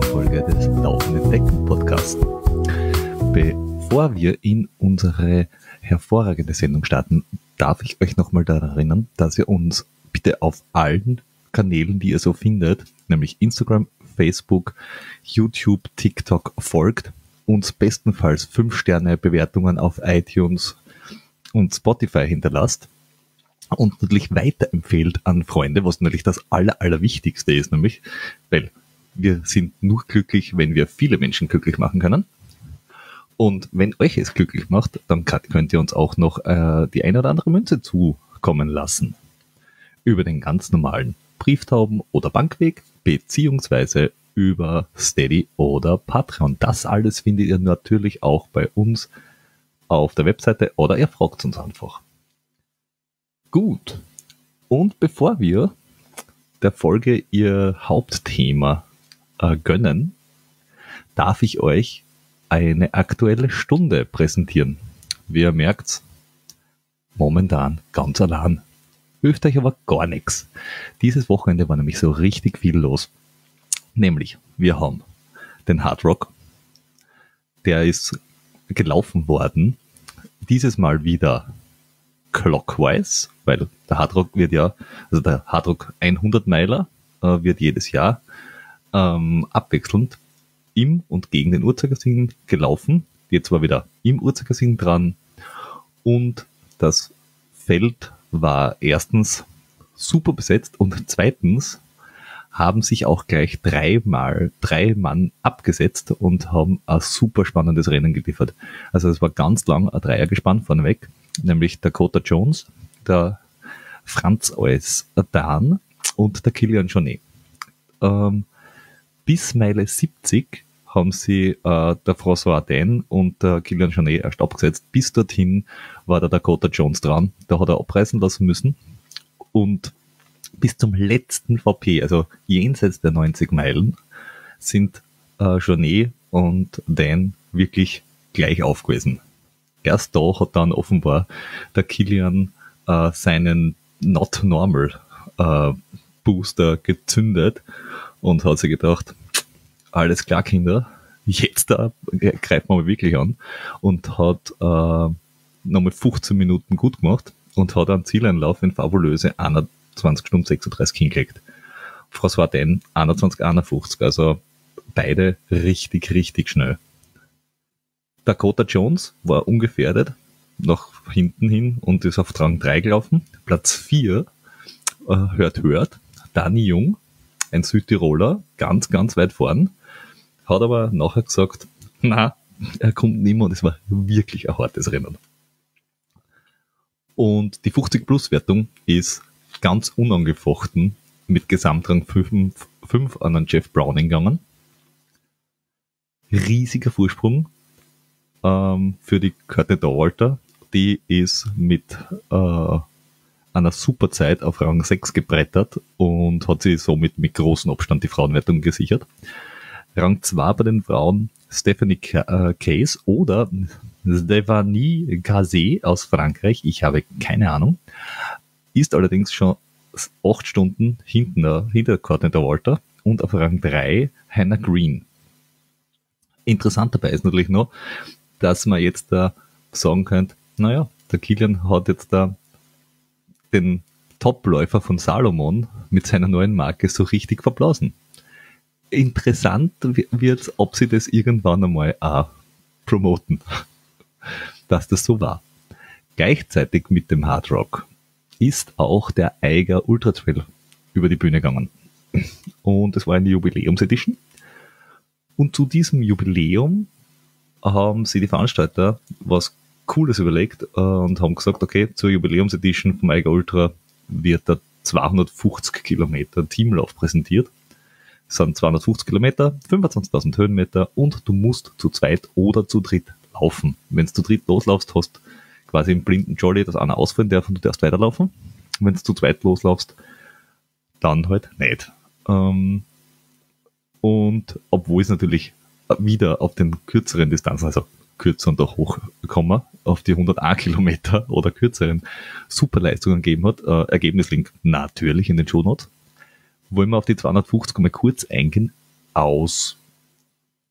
Folge des Laufenden Decken Podcasts. Bevor wir in unsere hervorragende Sendung starten, darf ich euch nochmal daran erinnern, dass ihr uns bitte auf allen Kanälen, die ihr so findet, nämlich Instagram, Facebook, YouTube, TikTok, folgt, uns bestenfalls 5-Sterne-Bewertungen auf iTunes und Spotify hinterlasst und natürlich weiterempfehlt an Freunde, was natürlich das Allerwichtigste ist, nämlich, weil wir sind nur glücklich, wenn wir viele Menschen glücklich machen können. Und wenn euch es glücklich macht, dann könnt ihr uns auch noch die eine oder andere Münze zukommen lassen. Über den ganz normalen Brieftauben- oder Bankweg, beziehungsweise über Steady oder Patreon. Das alles findet ihr natürlich auch bei uns auf der Webseite oder ihr fragt uns einfach. Gut. Und bevor wir der Folge ihr Hauptthema gönnen, darf ich euch eine aktuelle Stunde präsentieren. Wie ihr merkt, momentan ganz allein. Hilft euch aber gar nichts. Dieses Wochenende war nämlich so richtig viel los. Nämlich, wir haben den Hard Rock, der ist gelaufen worden, dieses Mal wieder clockwise, weil der Hard Rock wird ja, also der Hard Rock 100 Meiler wird jedes Jahr abwechselnd im und gegen den Uhrzeigersinn gelaufen. Jetzt war wieder im Uhrzeigersinn dran und das Feld war erstens super besetzt und zweitens haben sich auch gleich 3 Mann abgesetzt und haben ein super spannendes Rennen geliefert. Also es war ganz lang ein Dreiergespann vorneweg, nämlich Dakota Jones, der Franz Oes Dan und der Kilian Jornet. Bis Meile 70 haben sie der François Dan und der Kilian Jornet erst abgesetzt. Bis dorthin war der Dakota Jones dran. Da hat er abreißen lassen müssen. Und bis zum letzten VP, also jenseits der 90 Meilen, sind Jornet und Dan wirklich gleich auf gewesen. Erst da hat dann offenbar der Kilian seinen Not Normal Booster gezündet und hat sich gedacht, alles klar, Kinder, jetzt greifen wir mal wirklich an und hat nochmal 15 Minuten gut gemacht und hat einen Zieleinlauf in fabulöse 21 Stunden 36 hingelegt. François Dan 21,51, also beide richtig schnell. Dakota Jones war ungefährdet nach hinten hin und ist auf Rang 3 gelaufen. Platz 4, hört, Dani Jung, ein Südtiroler, ganz weit vorn, hat aber nachher gesagt, na, er kommt nicht mehr und es war wirklich ein hartes Rennen. Und die 50-Plus-Wertung ist ganz unangefochten mit Gesamtrang 5 an den Jeff Browning gegangen. Riesiger Vorsprung für die Courtney Dauwalter. Die ist mit einer super Zeit auf Rang 6 gebrettert und hat sie somit mit großem Abstand die Frauenwertung gesichert. Rang 2 bei den Frauen Stephanie Case oder Stephanie Gazet aus Frankreich, ich habe keine Ahnung, ist allerdings schon 8 Stunden hinter Courtney Dauwalter und auf Rang 3 Hannah Green. Interessant dabei ist natürlich noch, dass man jetzt da sagen könnte, naja, der Kilian hat jetzt da den Topläufer von Salomon mit seiner neuen Marke so richtig verblasen. Interessant wird, ob sie das irgendwann einmal auch promoten, dass das so war. Gleichzeitig mit dem Hard Rock ist auch der Eiger Ultra Trail über die Bühne gegangen. Und es war eine Jubiläumsedition. Und zu diesem Jubiläum haben sie die Veranstalter was Cooles überlegt und haben gesagt, okay, zur Jubiläumsedition vom Eiger Ultra wird der 250 Kilometer Teamlauf präsentiert. Es sind 250 Kilometer, 25.000 Höhenmeter und du musst zu zweit oder zu dritt laufen. Wenn du zu dritt loslaufst, hast quasi im blinden Jolly, dass einer ausfallen darf und du darfst weiterlaufen. Wenn du zu zweit loslaufst, dann halt nicht. Und obwohl es natürlich wieder auf den kürzeren Distanzen, also kürzer und auch hochkommen, auf die 101 Kilometer oder kürzeren Superleistungen gegeben hat, Ergebnislink natürlich in den Shownotes. Wollen wir auf die 250 mal kurz eingehen aus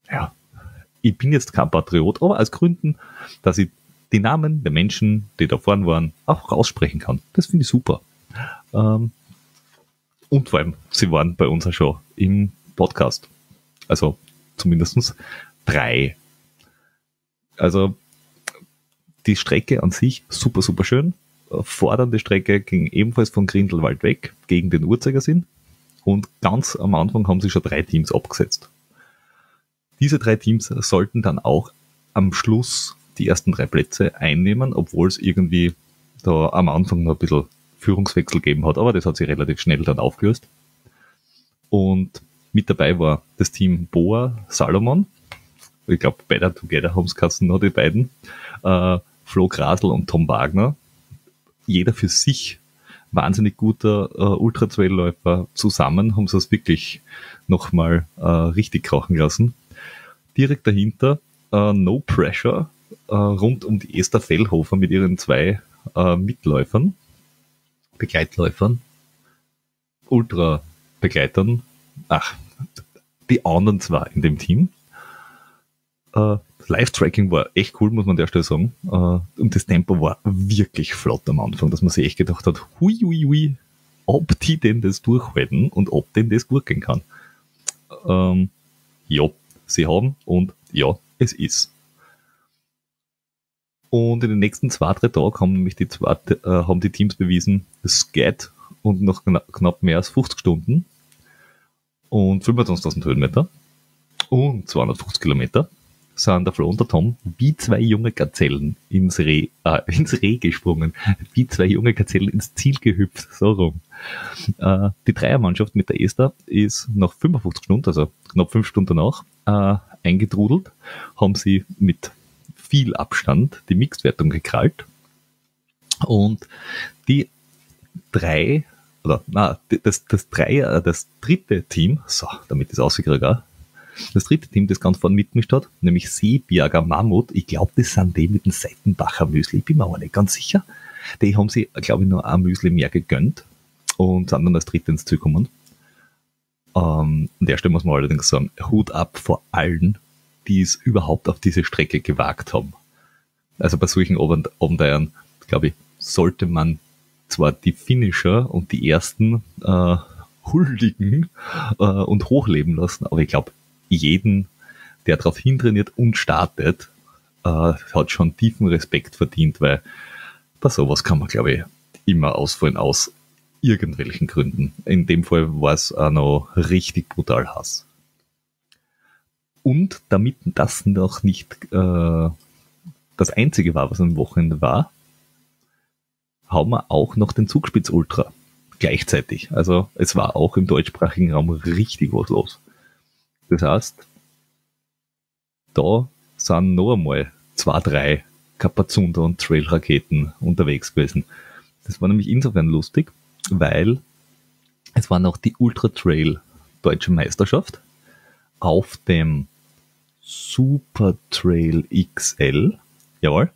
ja, ich bin jetzt kein Patriot, aber aus Gründen, dass ich die Namen der Menschen, die da vorne waren, auch aussprechen kann. Das finde ich super. Und vor allem, sie waren bei uns auch schon im Podcast. Also zumindest 3. Also die Strecke an sich super, super schön. Fordernde Strecke ging ebenfalls von Grindelwald weg, gegen den Uhrzeigersinn. Und ganz am Anfang haben sie schon 3 Teams abgesetzt. Diese 3 Teams sollten dann auch am Schluss die ersten 3 Plätze einnehmen, obwohl es irgendwie da am Anfang noch ein bisschen Führungswechsel gegeben hat, aber das hat sich relativ schnell dann aufgelöst. Und mit dabei war das Team Boa Salomon. Ich glaube, Better Together haben es geheißen, noch die beiden. Flo Grasl und Tom Wagner. Jeder für sich wahnsinnig guter Ultra-Trail-Läufer. Zusammen haben sie es wirklich nochmal richtig krachen lassen. Direkt dahinter No Pressure rund um die Esther Fellhofer mit ihren 2 Mitläufern, Begleitläufern, Ultra-Begleitern. Die anderen 2 in dem Team. Live-Tracking war echt cool, muss man an der Stelle sagen. Und das Tempo war wirklich flott am Anfang, dass man sich echt gedacht hat, hui, ob die denn das durchhalten und ob denn das gut gehen kann. Ja, sie haben und ja, es ist. Und in den nächsten 2-3 Tagen haben nämlich haben die Teams bewiesen, es geht, und nach knapp mehr als 50 Stunden und 25.000 Höhenmeter und 250 Kilometer sind der Flo und der Tom wie 2 junge Gazellen ins Reh gesprungen, wie 2 junge Gazellen ins Ziel gehüpft, so rum. Die Dreiermannschaft mit der Esther ist nach 55 Stunden, also knapp 5 Stunden danach, eingetrudelt, haben sie mit viel Abstand die Mixedwertung gekrallt und die 3, das dritte Team, so, damit ist ausgekriegt, das dritte Team, das ganz vorne mitgemischt hat, nämlich Seeberger Mammut, ich glaube, das sind die mit dem Seitenbacher Müsli, ich bin mir aber nicht ganz sicher. Die haben sie, glaube ich, nur ein Müsli mehr gegönnt und sind dann als Dritte ins Ziel gekommen. An der Stelle muss man allerdings sagen, Hut ab vor allen, die es überhaupt auf diese Strecke gewagt haben. Also bei solchen Abenteuern, glaube ich, sollte man zwar die Finisher und die ersten huldigen und hochleben lassen, aber ich glaube, jeden, der darauf hintrainiert und startet, hat schon tiefen Respekt verdient, weil bei sowas kann man, glaube ich, immer ausfallen aus irgendwelchen Gründen. In dem Fall war es auch noch richtig brutal Hass. Und damit das noch nicht das Einzige war, was am Wochenende war, haben wir auch noch den Zugspitz Ultra gleichzeitig. Also es war auch im deutschsprachigen Raum richtig was los. Das heißt, da sind noch einmal 2, 3 Kapazunder und Trail-Raketen unterwegs gewesen. Das war nämlich insofern lustig, weil es war noch die Ultra Trail Deutsche Meisterschaft auf dem Super Trail XL. Jawohl.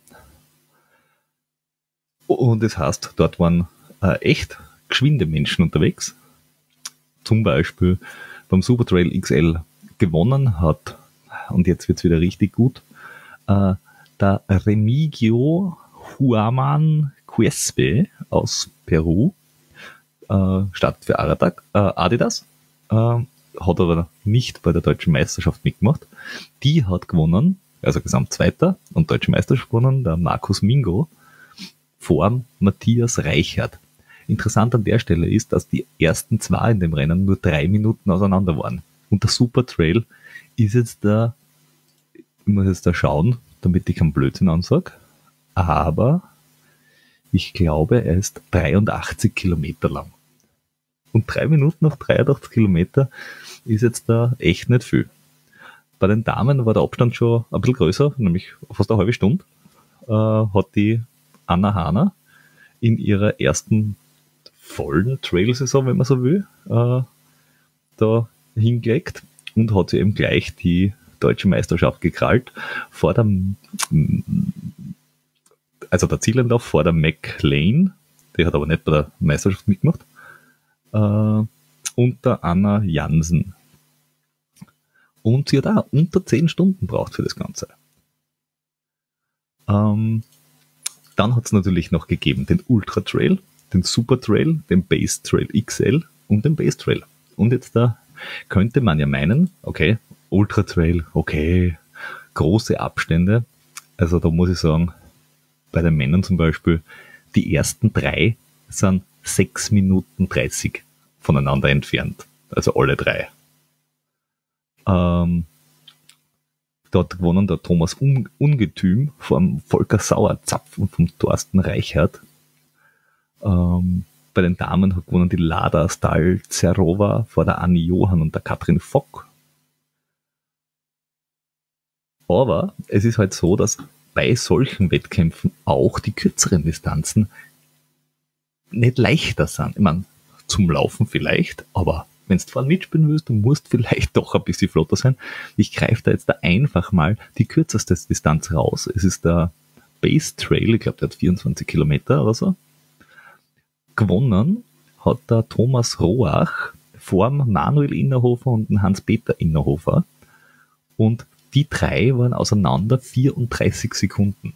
Und das heißt, dort waren echt geschwinde Menschen unterwegs. Zum Beispiel beim Super Trail XL gewonnen hat, und jetzt wird's wieder richtig gut, der Remigio Huaman Quespe aus Peru, startet für Adidas, hat aber nicht bei der Deutschen Meisterschaft mitgemacht. Die hat gewonnen, also Gesamtzweiter und Deutsche Meisterschaft gewonnen, der Markus Mingo vor Matthias Reichert. Interessant an der Stelle ist, dass die ersten 2 in dem Rennen nur 3 Minuten auseinander waren. Und der Super Trail ist jetzt da, ich muss jetzt da schauen, damit ich keinen Blödsinn ansage, aber ich glaube, er ist 83 Kilometer lang. Und 3 Minuten auf 83 Kilometer ist jetzt da echt nicht viel. Bei den Damen war der Abstand schon ein bisschen größer, nämlich fast eine halbe Stunde, hat die Anna Hahner in ihrer ersten vollen Trail-Saison, wenn man so will, da hingelegt und hat sie eben gleich die Deutsche Meisterschaft gekrallt vor der, also der Zieleinlauf vor der McLean, die hat aber nicht bei der Meisterschaft mitgemacht, und der Anna Jansen. Und sie hat auch unter 10 Stunden braucht für das Ganze. Dann hat es natürlich noch gegeben den Ultra Trail, den Super Trail, den Base Trail XL und den Base Trail. Und jetzt da könnte man ja meinen, okay, Ultra Trail, okay, große Abstände. Also da muss ich sagen, bei den Männern zum Beispiel, die ersten 3 sind 6 Minuten 30 voneinander entfernt. Also alle 3. Dort gewonnen der Thomas Ungetüm vom Volker Sauerzapf und vom Thorsten Reichert. Bei den Damen hat gewonnen die Lada Stal-Zerova vor der Anni Johann und der Katrin Fock. Aber es ist halt so, dass bei solchen Wettkämpfen auch die kürzeren Distanzen nicht leichter sind. Ich meine, zum Laufen vielleicht, aber wenn du vorne mitspielen willst, du musst vielleicht doch ein bisschen flotter sein. Ich greife da jetzt einfach mal die kürzeste Distanz raus. Es ist der Base Trail, ich glaube, der hat 24 Kilometer oder so. Gewonnen hat der Thomas Roach vor Manuel Innerhofer und Hans-Peter Innerhofer. Und die 3 waren auseinander 34 Sekunden.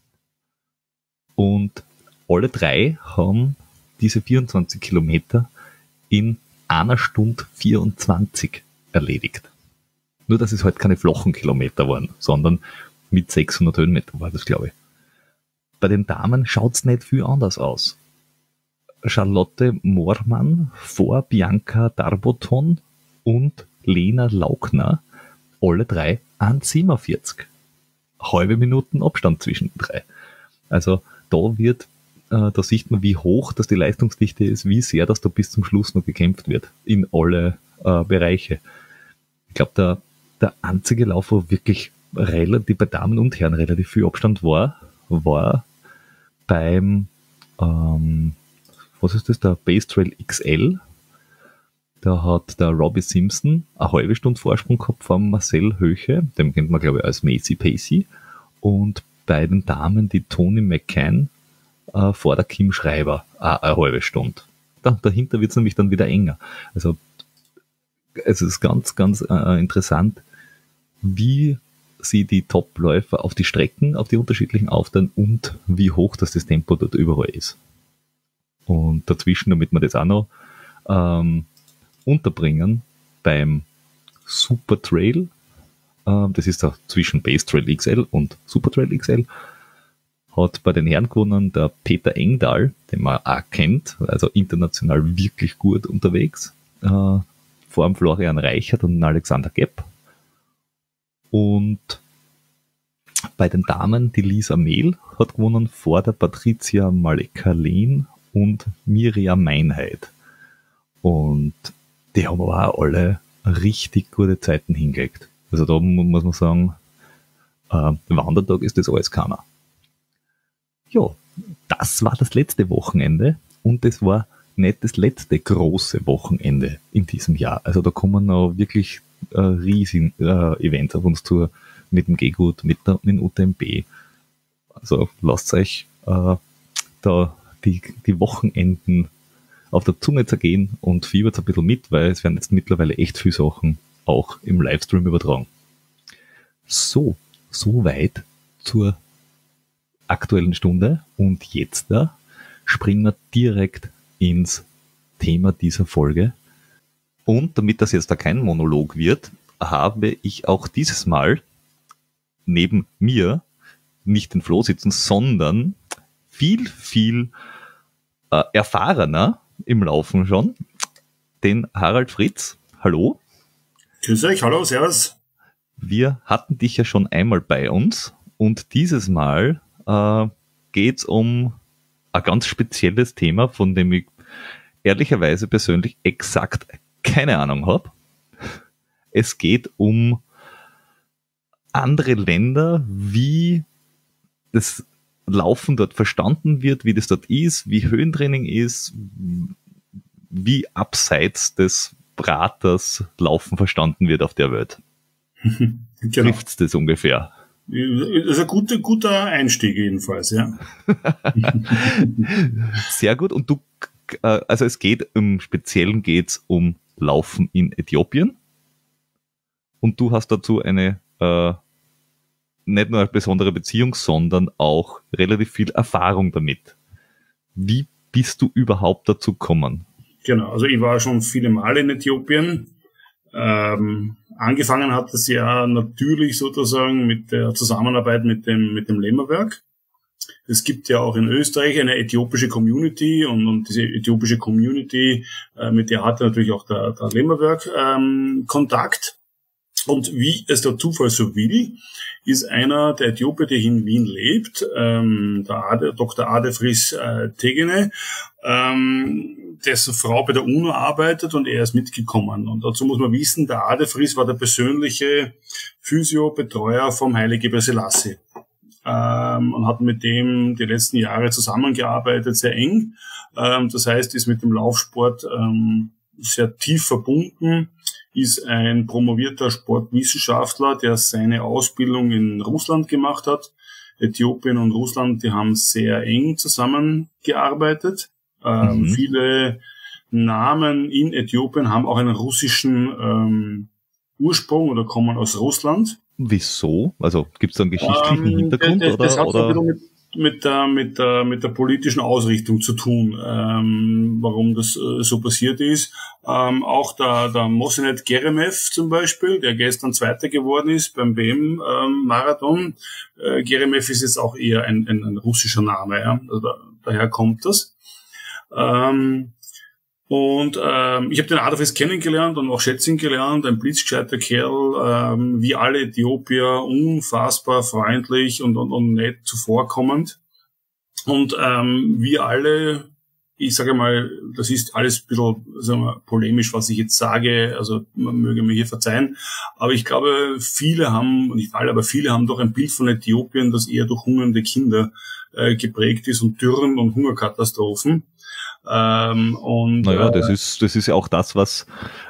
Und alle 3 haben diese 24 Kilometer in 1 Stunde 24 erledigt. Nur, dass es halt keine flachen Kilometer waren, sondern mit 600 Höhenmeter war das, glaube ich. Bei den Damen schaut es nicht viel anders aus. Charlotte Moormann vor Bianca Darboton und Lena Laugner, alle 3 an 47. Halbe Minuten Abstand zwischen den 3. Also da sieht man, wie hoch das die Leistungsdichte ist, wie sehr das da bis zum Schluss noch gekämpft wird in alle Bereiche. Ich glaube, der einzige Lauf, wo wirklich relativ bei Damen und Herren relativ viel Abstand war beim was ist das, der Base Trail XL. Da hat der Robbie Simpson eine halbe Stunde Vorsprung gehabt von Marcel Höche, dem kennt man, glaube ich, als Macy Pacey. Und bei den Damen die Toni McCann vor der Kim Schreiber eine halbe Stunde. Dahinter wird es nämlich dann wieder enger. Also es ist ganz, ganz interessant, wie sie die Top-Läufer auf die Strecken, auf die unterschiedlichen aufteilen und wie hoch das Tempo dort überall ist. Und dazwischen, damit wir das auch noch unterbringen, beim Super Trail, das ist da zwischen Base Trail XL und Super Trail XL, hat bei den Herren gewonnen der Peter Engdahl, den man auch kennt, also international wirklich gut unterwegs, vor dem Florian Reichert und Alexander Gepp. Und bei den Damen die Lisa Mehl hat gewonnen vor der Patricia Maleka-Lehn und Miriam Meinheit. Und die haben aber auch alle richtig gute Zeiten hingelegt. Also da muss man sagen, Wandertag ist das alles keiner. Ja, das war das letzte Wochenende und das war nicht das letzte große Wochenende in diesem Jahr. Also da kommen noch wirklich riesigen Events auf uns zu, mit dem Gehgut, mit dem UTMB. Also lasst euch da die Wochenenden auf der Zunge zergehen und fiebert ein bisschen mit, weil es werden jetzt mittlerweile echt viele Sachen auch im Livestream übertragen. So weit zur aktuellen Stunde und jetzt springen wir direkt ins Thema dieser Folge. Und damit das jetzt da kein Monolog wird, habe ich auch dieses Mal neben mir nicht den Flo sitzen, sondern viel erfahrener im Laufen schon, den Harald Fritz. Hallo. Grüß euch, hallo, servus. Wir hatten dich ja schon einmal bei uns und dieses Mal geht es um ein ganz spezielles Thema, von dem ich ehrlicherweise persönlich exakt keine Ahnung habe. Es geht um andere Länder, wie das Laufen dort verstanden wird, wie das dort ist, wie Höhentraining ist, wie abseits des Praters Laufen verstanden wird auf der Welt. Genau. Trifft's das ungefähr? Das ist ein guter Einstieg jedenfalls, ja. Sehr gut. Und also es geht im Speziellen geht's um Laufen in Äthiopien und du hast dazu eine nicht nur eine besondere Beziehung, sondern auch relativ viel Erfahrung damit. Wie bist du überhaupt dazu gekommen? Genau, also ich war schon viele Male in Äthiopien. Angefangen hat das ja natürlich sozusagen mit der Zusammenarbeit mit dem Lemmerwerk. Es gibt ja auch in Österreich eine äthiopische Community und diese äthiopische Community, mit der hatte natürlich auch der Lemmerwerk Kontakt. Und wie es der Zufall so will, ist einer der Äthiopier, der in Wien lebt, der Dr. Adefris Tegene, dessen Frau bei der UNO arbeitet und er ist mitgekommen. Und dazu muss man wissen, der Adefris war der persönliche Physiobetreuer vom Haile Gebre Selassie. Und hat mit dem die letzten Jahre zusammengearbeitet, sehr eng. Das heißt, ist mit dem Laufsport sehr tief verbunden, ist ein promovierter Sportwissenschaftler, der seine Ausbildung in Russland gemacht hat. Äthiopien und Russland, die haben sehr eng zusammengearbeitet. Viele Namen in Äthiopien haben auch einen russischen Ursprung oder kommen aus Russland. Wieso? Also gibt es da einen geschichtlichen Hintergrund? Das hat so ein bisschen mit der politischen Ausrichtung zu tun, warum das so passiert ist. Auch der Mosenet Geremew zum Beispiel, der gestern Zweiter geworden ist beim WM-Marathon. Geremew ist jetzt auch eher ein russischer Name, ja? Also daher kommt das. Und ich habe den Adefris kennengelernt und auch schätzen gelernt, ein blitzgescheiter Kerl, wie alle Äthiopier, unfassbar freundlich und nett zuvorkommend. Und wir alle, ich sage mal, das ist alles ein bisschen, sagen wir, polemisch, was ich jetzt sage, also man möge mir hier verzeihen, aber ich glaube, viele haben, nicht alle, aber viele haben doch ein Bild von Äthiopien, das eher durch hungernde Kinder geprägt ist und Dürren und Hungerkatastrophen. Naja, das ist ja auch das, was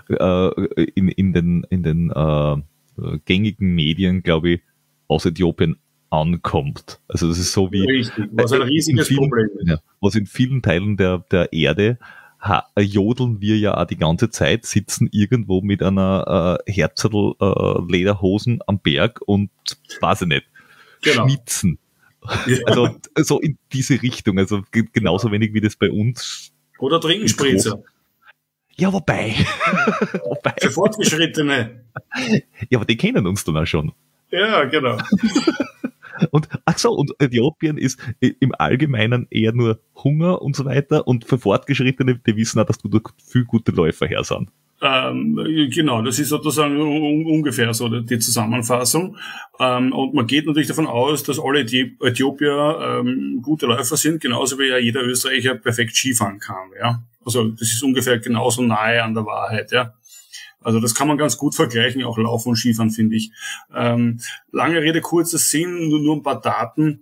in den gängigen Medien, glaube ich, aus Äthiopien ankommt. Also das ist so wie richtig, was ein riesiges Problem ist. Ja, was in vielen Teilen der Erde jodeln wir ja auch die ganze Zeit, sitzen irgendwo mit einer Herzerl Lederhosen am Berg und weiß ich nicht, schnitzen. Ja. Also so in diese Richtung, also genauso wenig wie das bei uns. Oder trinken Spritzer. Ja, wobei. Für Fortgeschrittene. Ja, aber die kennen uns dann auch schon. Ja, genau. Und und Äthiopien ist im Allgemeinen eher nur Hunger und so weiter und für Fortgeschrittene, die wissen auch, dass du durch viel gute Läufer her sind. Genau, das ist sozusagen ungefähr so die Zusammenfassung. Und man geht natürlich davon aus, dass alle Äthiopier gute Läufer sind, genauso wie ja jeder Österreicher perfekt Skifahren kann. Ja, also das ist ungefähr genauso nahe an der Wahrheit. Ja, also das kann man ganz gut vergleichen, auch Laufen und Skifahren, finde ich. Lange Rede, kurzer Sinn, nur ein paar Daten.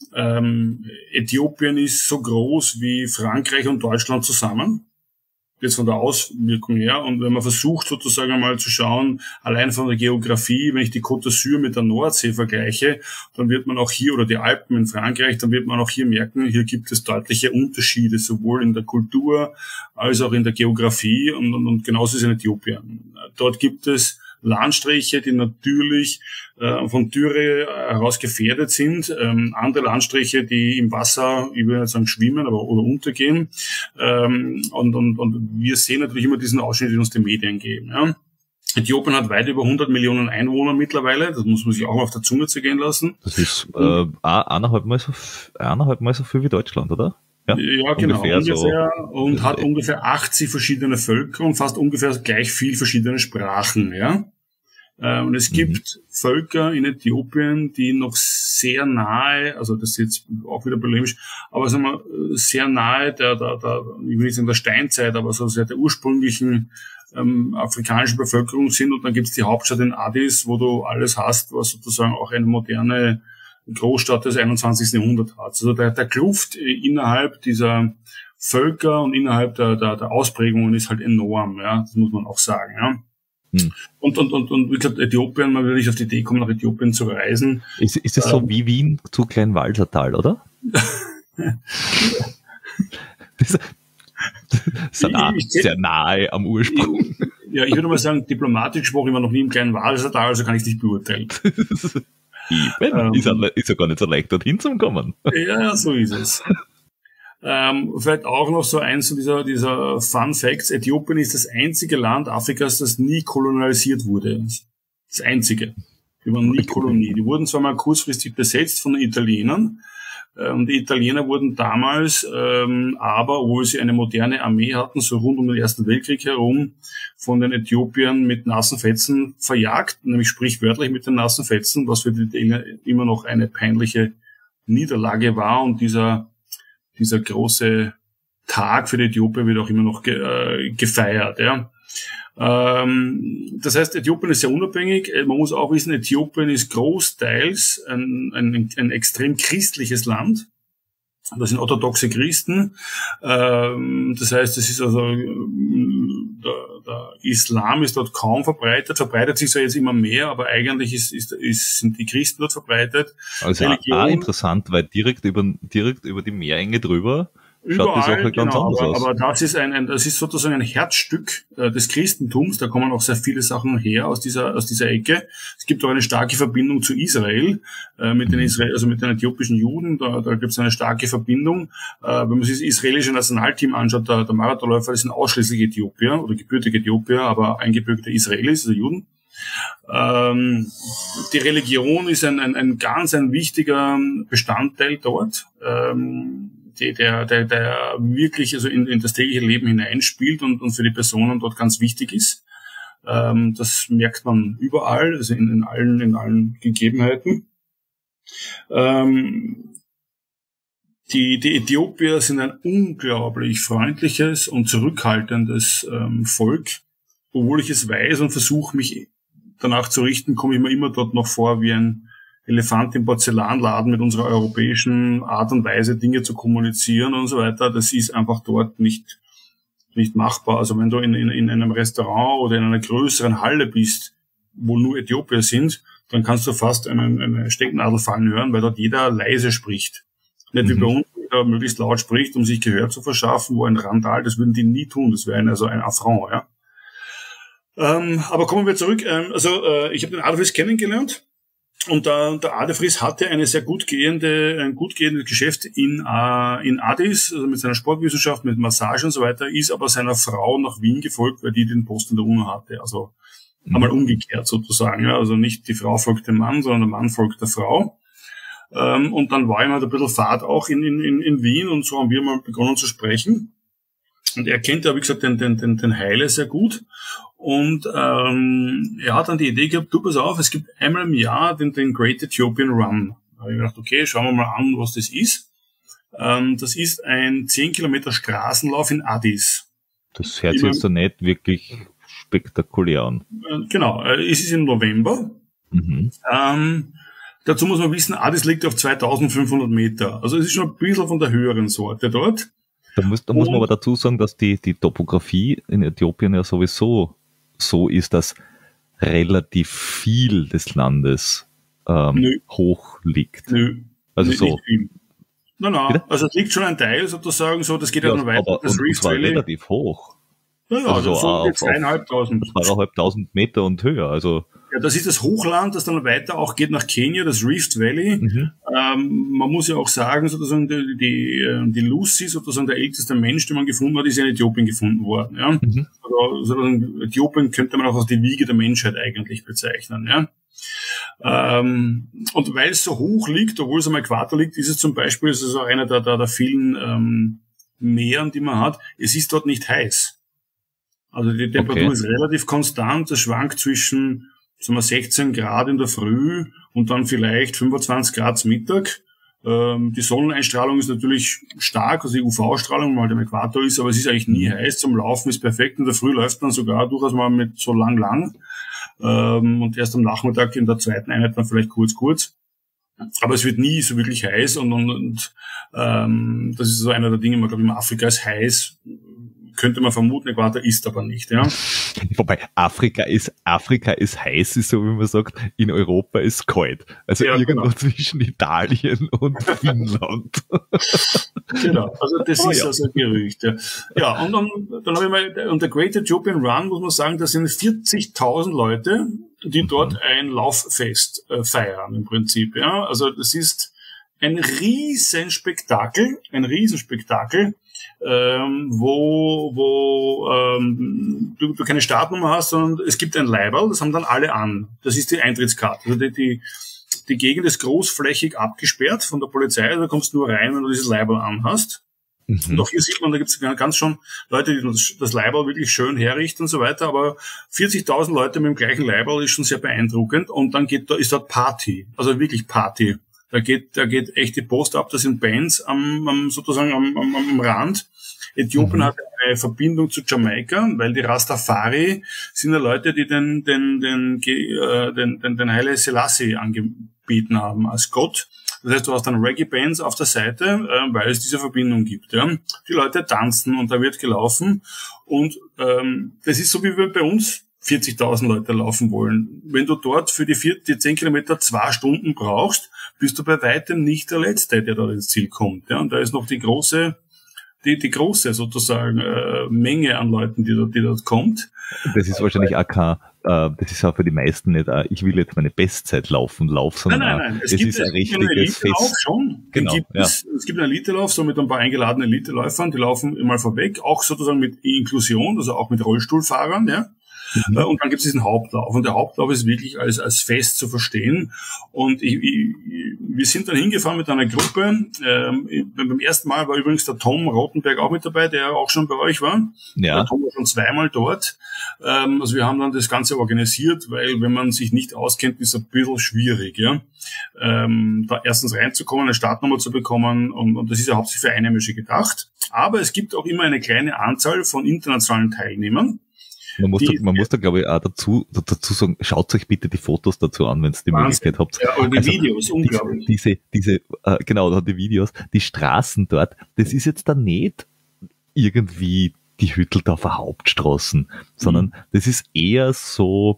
Äthiopien ist so groß wie Frankreich und Deutschland zusammen. Jetzt von der Auswirkung her. Und wenn man versucht, sozusagen einmal zu schauen, allein von der Geografie, wenn ich die Côte d'Azur mit der Nordsee vergleiche, dann wird man auch hier, oder die Alpen in Frankreich, dann wird man auch hier merken, hier gibt es deutliche Unterschiede, sowohl in der Kultur als auch in der Geografie und genauso ist es in Äthiopien. Dort gibt es Landstriche, die natürlich von Dürre heraus gefährdet sind, andere Landstriche, die im Wasser, ich will nicht sagen schwimmen, aber oder untergehen. Und wir sehen natürlich immer diesen Ausschnitt, den uns die Medien geben. Ja. Äthiopien hat weit über 100 Millionen Einwohner mittlerweile, das muss man sich auch auf der Zunge zergehen lassen. Das ist eineinhalb Mal so viel wie Deutschland, oder? Ja, genau, ungefähr so. Und hat ungefähr 80 verschiedene Völker und fast ungefähr gleich viel verschiedene Sprachen, ja. Und es gibt Völker in Äthiopien, die noch sehr nahe, also das ist jetzt auch wieder polemisch, aber sagen wir, sehr nahe der ich will nicht sagen der Steinzeit, aber so sehr der ursprünglichen afrikanischen Bevölkerung sind. Und dann gibt es die Hauptstadt in Addis, wo du alles hast, was sozusagen auch eine moderne Großstadt des 21. Jahrhunderts hat. Also der Kluft innerhalb dieser Völker und innerhalb der Ausprägungen ist halt enorm, ja, das muss man auch sagen, ja. Und wie gesagt, Äthiopien, man will nicht auf die Idee kommen, nach Äthiopien zu reisen. Ist es so wie Wien zu Kleinwalsertal, oder? Das ist sehr nahe am Ursprung. Ja, ich würde mal sagen, diplomatisch gesprochen, ich war noch nie im kleinen Walsertal, also kann ich es nicht beurteilen. Ist ja gar nicht so leicht, dorthin zu kommen. Ja, so ist es. Vielleicht auch noch so eins von dieser Fun Facts. Äthiopien ist das einzige Land Afrikas, das nie kolonialisiert wurde. Das einzige. Die waren nie Kolonie. Die wurden zwar mal kurzfristig besetzt von den Italienern. Die Italiener wurden damals, aber, obwohl sie eine moderne Armee hatten, so rund um den Ersten Weltkrieg herum, von den Äthiopiern mit nassen Fetzen verjagt, nämlich sprichwörtlich mit den nassen Fetzen, was für die Italiener immer noch eine peinliche Niederlage war. Und dieser große Tag für die Äthiopier wird auch immer noch gefeiert. Ja. Das heißt, Äthiopien ist sehr unabhängig. Man muss auch wissen, Äthiopien ist großteils ein extrem christliches Land. Das sind orthodoxe Christen. Das heißt, es ist also der Islam ist dort kaum verbreitet sich zwar jetzt immer mehr, aber eigentlich sind die Christen dort verbreitet. Also auch interessant, weil direkt über die Meerenge drüber schaut die Sache ganz anders aus. Aber das ist sozusagen ein Herzstück des Christentums. Da kommen auch sehr viele Sachen her aus dieser Ecke. Es gibt auch eine starke Verbindung zu Israel mit den äthiopischen Juden. Da gibt es eine starke Verbindung. Wenn man sich das israelische Nationalteam anschaut, der Marathonläufer, das sind ausschließlich Äthiopier oder gebürtige Äthiopier, aber eingebürgerte Israelis, also Juden. Die Religion ist ein ganz wichtiger Bestandteil dort. Der wirklich also in das tägliche Leben hineinspielt und für die Personen dort ganz wichtig ist. Das merkt man überall, also in allen Gegebenheiten. Die Äthiopier sind ein unglaublich freundliches und zurückhaltendes Volk. Obwohl ich es weiß und versuche, mich danach zu richten, komme ich mir immer dort noch vor wie ein Elefant im Porzellanladen mit unserer europäischen Art und Weise, Dinge zu kommunizieren und so weiter. Das ist einfach dort nicht machbar. Also wenn du in einem Restaurant oder in einer größeren Halle bist, wo nur Äthiopier sind, dann kannst du fast eine Stecknadel fallen hören, weil dort jeder leise spricht. Nicht wie bei uns, der möglichst laut spricht, um sich Gehör zu verschaffen, wo ein Randal, das würden die nie tun. Das wäre ein Affront, ja. Aber kommen wir zurück. Ich habe den Adolf kennengelernt. Und der Adefris hatte ein gut gehendes Geschäft in Addis, also mit seiner Sportwissenschaft, mit Massage und so weiter, ist aber seiner Frau nach Wien gefolgt, weil die den Posten der UNO hatte. Also einmal umgekehrt sozusagen. Ja. Also nicht die Frau folgt dem Mann, sondern der Mann folgt der Frau. Und dann war ihm halt ein bisschen Fahrt auch in Wien und so haben wir mal begonnen zu sprechen. Und er kennt ja, wie gesagt, den Heile sehr gut. Und er hat dann die Idee gehabt, du pass auf, es gibt einmal im Jahr den Great Ethiopian Run. Da habe ich gedacht, okay, schauen wir mal an, was das ist. Das ist ein 10 Kilometer Straßenlauf in Addis. Das hört sich jetzt so nicht wirklich spektakulär an. Genau, es ist im November. Mhm. Dazu muss man wissen, Addis liegt auf 2500 Meter. Also es ist schon ein bisschen von der höheren Sorte dort. Da muss man aber dazu sagen, dass die Topografie in Äthiopien ja sowieso so ist, dass relativ viel des Landes hoch liegt. Nö. Also so. Nicht viel. Nein. Also es liegt schon ein Teil sozusagen so, das geht ja dann weiter. Das Rift Valley relativ hoch. Ja, also so auf 2.500 Meter und höher. Also ja, das ist das Hochland, das dann weiter auch geht nach Kenia, das Rift Valley. Mhm. Man muss ja auch sagen, sozusagen die Lucy, sozusagen der älteste Mensch, den man gefunden hat, ist ja in Äthiopien gefunden worden. Ja? Mhm. Also sozusagen Äthiopien könnte man auch als die Wiege der Menschheit eigentlich bezeichnen. Ja? Und weil es so hoch liegt, obwohl es am Äquator liegt, ist es zum Beispiel, es ist auch einer der vielen Meeren, die man hat, es ist dort nicht heiß. Also die Temperatur ist relativ konstant, es schwankt zwischen 16 Grad in der Früh und dann vielleicht 25 Grad zum Mittag. Die Sonneneinstrahlung ist natürlich stark, also die UV-Strahlung, weil halt am Äquator ist, aber es ist eigentlich nie heiß. Zum Laufen ist perfekt. In der Früh läuft man sogar durchaus mal mit so lang. Und erst am Nachmittag in der zweiten Einheit dann vielleicht kurz. Aber es wird nie so wirklich heiß und das ist so einer der Dinge, man glaubt immer, Afrika ist heiß. könnte man vermuten, Äquator ist aber nicht, ja. Wobei Afrika ist heiß, ist so wie man sagt, in Europa ist kalt. Also ja, irgendwo zwischen Italien und Finnland. Genau, also das ist also ein Gerücht. Ja, und dann habe ich mal, und der Great Ethiopian Run, muss man sagen, das sind 40.000 Leute, die dort ein Lauffest feiern im Prinzip. Ja, also das ist ein Riesenspektakel, wo du keine Startnummer hast, sondern es gibt ein Leiberl, das haben dann alle an. Das ist die Eintrittskarte. Also die Gegend ist großflächig abgesperrt von der Polizei, da kommst du nur rein, wenn du dieses Leiberl anhast. Und auch hier sieht man, da gibt es ganz schon Leute, die das Leiberl wirklich schön herrichten und so weiter, aber 40.000 Leute mit dem gleichen Leiberl ist schon sehr beeindruckend, und dann ist dort Party, also wirklich Party. Da geht echt die Post ab, das sind Bands am Rand. Äthiopien hat eine Verbindung zu Jamaika, weil die Rastafari sind ja Leute, die den Haile Selassie angebieten haben als Gott. Das heißt, du hast dann Reggae-Bands auf der Seite, weil es diese Verbindung gibt. Ja. Die Leute tanzen und da wird gelaufen, und das ist so, wie wir bei uns 40.000 Leute laufen wollen. Wenn du dort für die 10 Kilometer 2 Stunden brauchst, bist du bei weitem nicht der Letzte, der da ins Ziel kommt. Ja, und da ist noch die große sozusagen Menge an Leuten, die dort kommt. Das ist wahrscheinlich auch das ist auch für die meisten nicht, ich will jetzt meine Bestzeit laufen, sondern nein. Es ist ein richtiges Fest. Schon. Genau, Es gibt einen Elitelauf, so mit ein paar eingeladenen Eliteläufern, die laufen immer vorweg, auch sozusagen mit Inklusion, also auch mit Rollstuhlfahrern, ja. Und dann gibt es diesen Hauptlauf. Und der Hauptlauf ist wirklich als Fest zu verstehen. Und wir sind dann hingefahren mit einer Gruppe. Beim ersten Mal war übrigens der Tom Rothenberg auch mit dabei, der auch schon bei euch war. Ja. Der Tom war schon zweimal dort. Also wir haben dann das Ganze organisiert, weil wenn man sich nicht auskennt, ist es ein bisschen schwierig, ja. Da erstens reinzukommen, eine Startnummer zu bekommen. Und das ist ja hauptsächlich für Einheimische gedacht. Aber es gibt auch immer eine kleine Anzahl von internationalen Teilnehmern. Man muss da, glaube ich, auch dazu sagen, schaut euch bitte die Fotos dazu an, wenn ihr die Möglichkeit habt. Ja, und die Videos, unglaublich. Die Videos, die Straßen dort, das ist jetzt da nicht irgendwie die Hütteldorfer Hauptstraßen, sondern das ist eher so,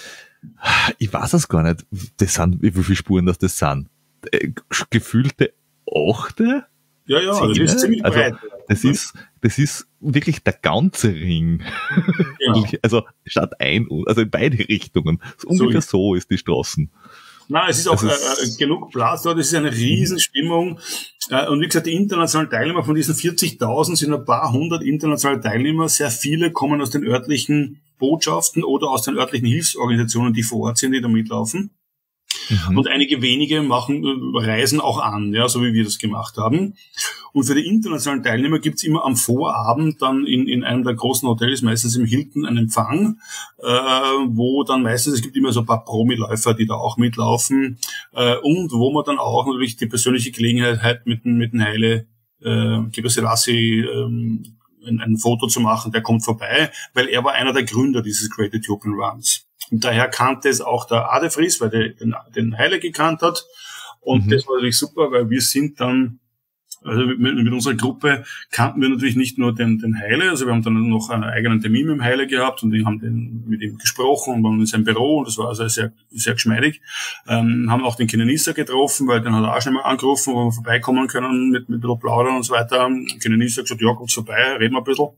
ich weiß es gar nicht, wie viele Spuren das sind. Gefühlte 8? Ja, also das ist ziemlich breit. Das ist wirklich der ganze Ring. Ja. Also statt also in beide Richtungen. Ungefähr so ist die Straßen. Na, es ist auch genug Platz dort, es ist eine Riesenstimmung. Und wie gesagt, die internationalen Teilnehmer von diesen 40.000 sind ein paar hundert internationale Teilnehmer. Sehr viele kommen aus den örtlichen Botschaften oder aus den örtlichen Hilfsorganisationen, die vor Ort sind, die da mitlaufen. Und einige wenige reisen auch an, ja, so wie wir das gemacht haben. Und für die internationalen Teilnehmer gibt's immer am Vorabend dann in einem der großen Hotels, meistens im Hilton, einen Empfang, wo dann meistens, es gibt immer so ein paar Promi-Läufer, die da auch mitlaufen, und wo man dann auch natürlich die persönliche Gelegenheit hat, mit dem Haile Selassie ein Foto zu machen, der kommt vorbei, weil er war einer der Gründer dieses Great Ethiopian Runs. Und daher kannte es auch der Adefris, weil der den Haile gekannt hat. Und das war natürlich super, weil wir sind dann, also mit unserer Gruppe kannten wir natürlich nicht nur den Haile, also wir haben dann noch einen eigenen Termin mit dem Haile gehabt und wir haben mit ihm gesprochen und waren in seinem Büro, und das war also sehr, sehr geschmeidig. Haben auch den Kenenisa getroffen, weil den hat er auch schon mal angerufen, wo wir vorbeikommen können mit ein bisschen plaudern und so weiter. Kenenisa hat gesagt, ja, kommt vorbei, reden wir ein bisschen.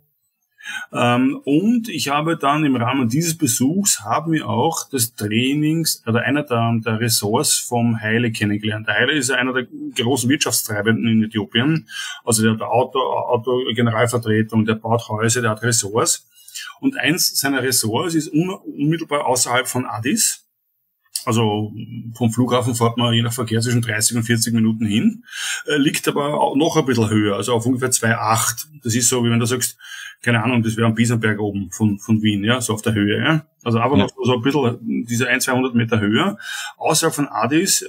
Und ich habe dann im Rahmen dieses Besuchs haben wir auch das Trainings oder einer der Ressorts vom Haile kennengelernt. Der Haile ist einer der großen Wirtschaftstreibenden in Äthiopien. Also der hat Auto-Generalvertretung, der baut Häuser, der hat Ressorts. Und eins seiner Ressorts ist unmittelbar außerhalb von Addis. Also vom Flughafen fährt man je nach Verkehr zwischen 30 und 40 Minuten hin, liegt aber auch noch ein bisschen höher, also auf ungefähr 2,8. Das ist so, wie wenn du sagst, keine Ahnung, das wäre am Biesenberg oben von Wien, ja, so auf der Höhe, ja. Also aber noch so ein bisschen diese 200 Meter höher, außerhalb von Addis,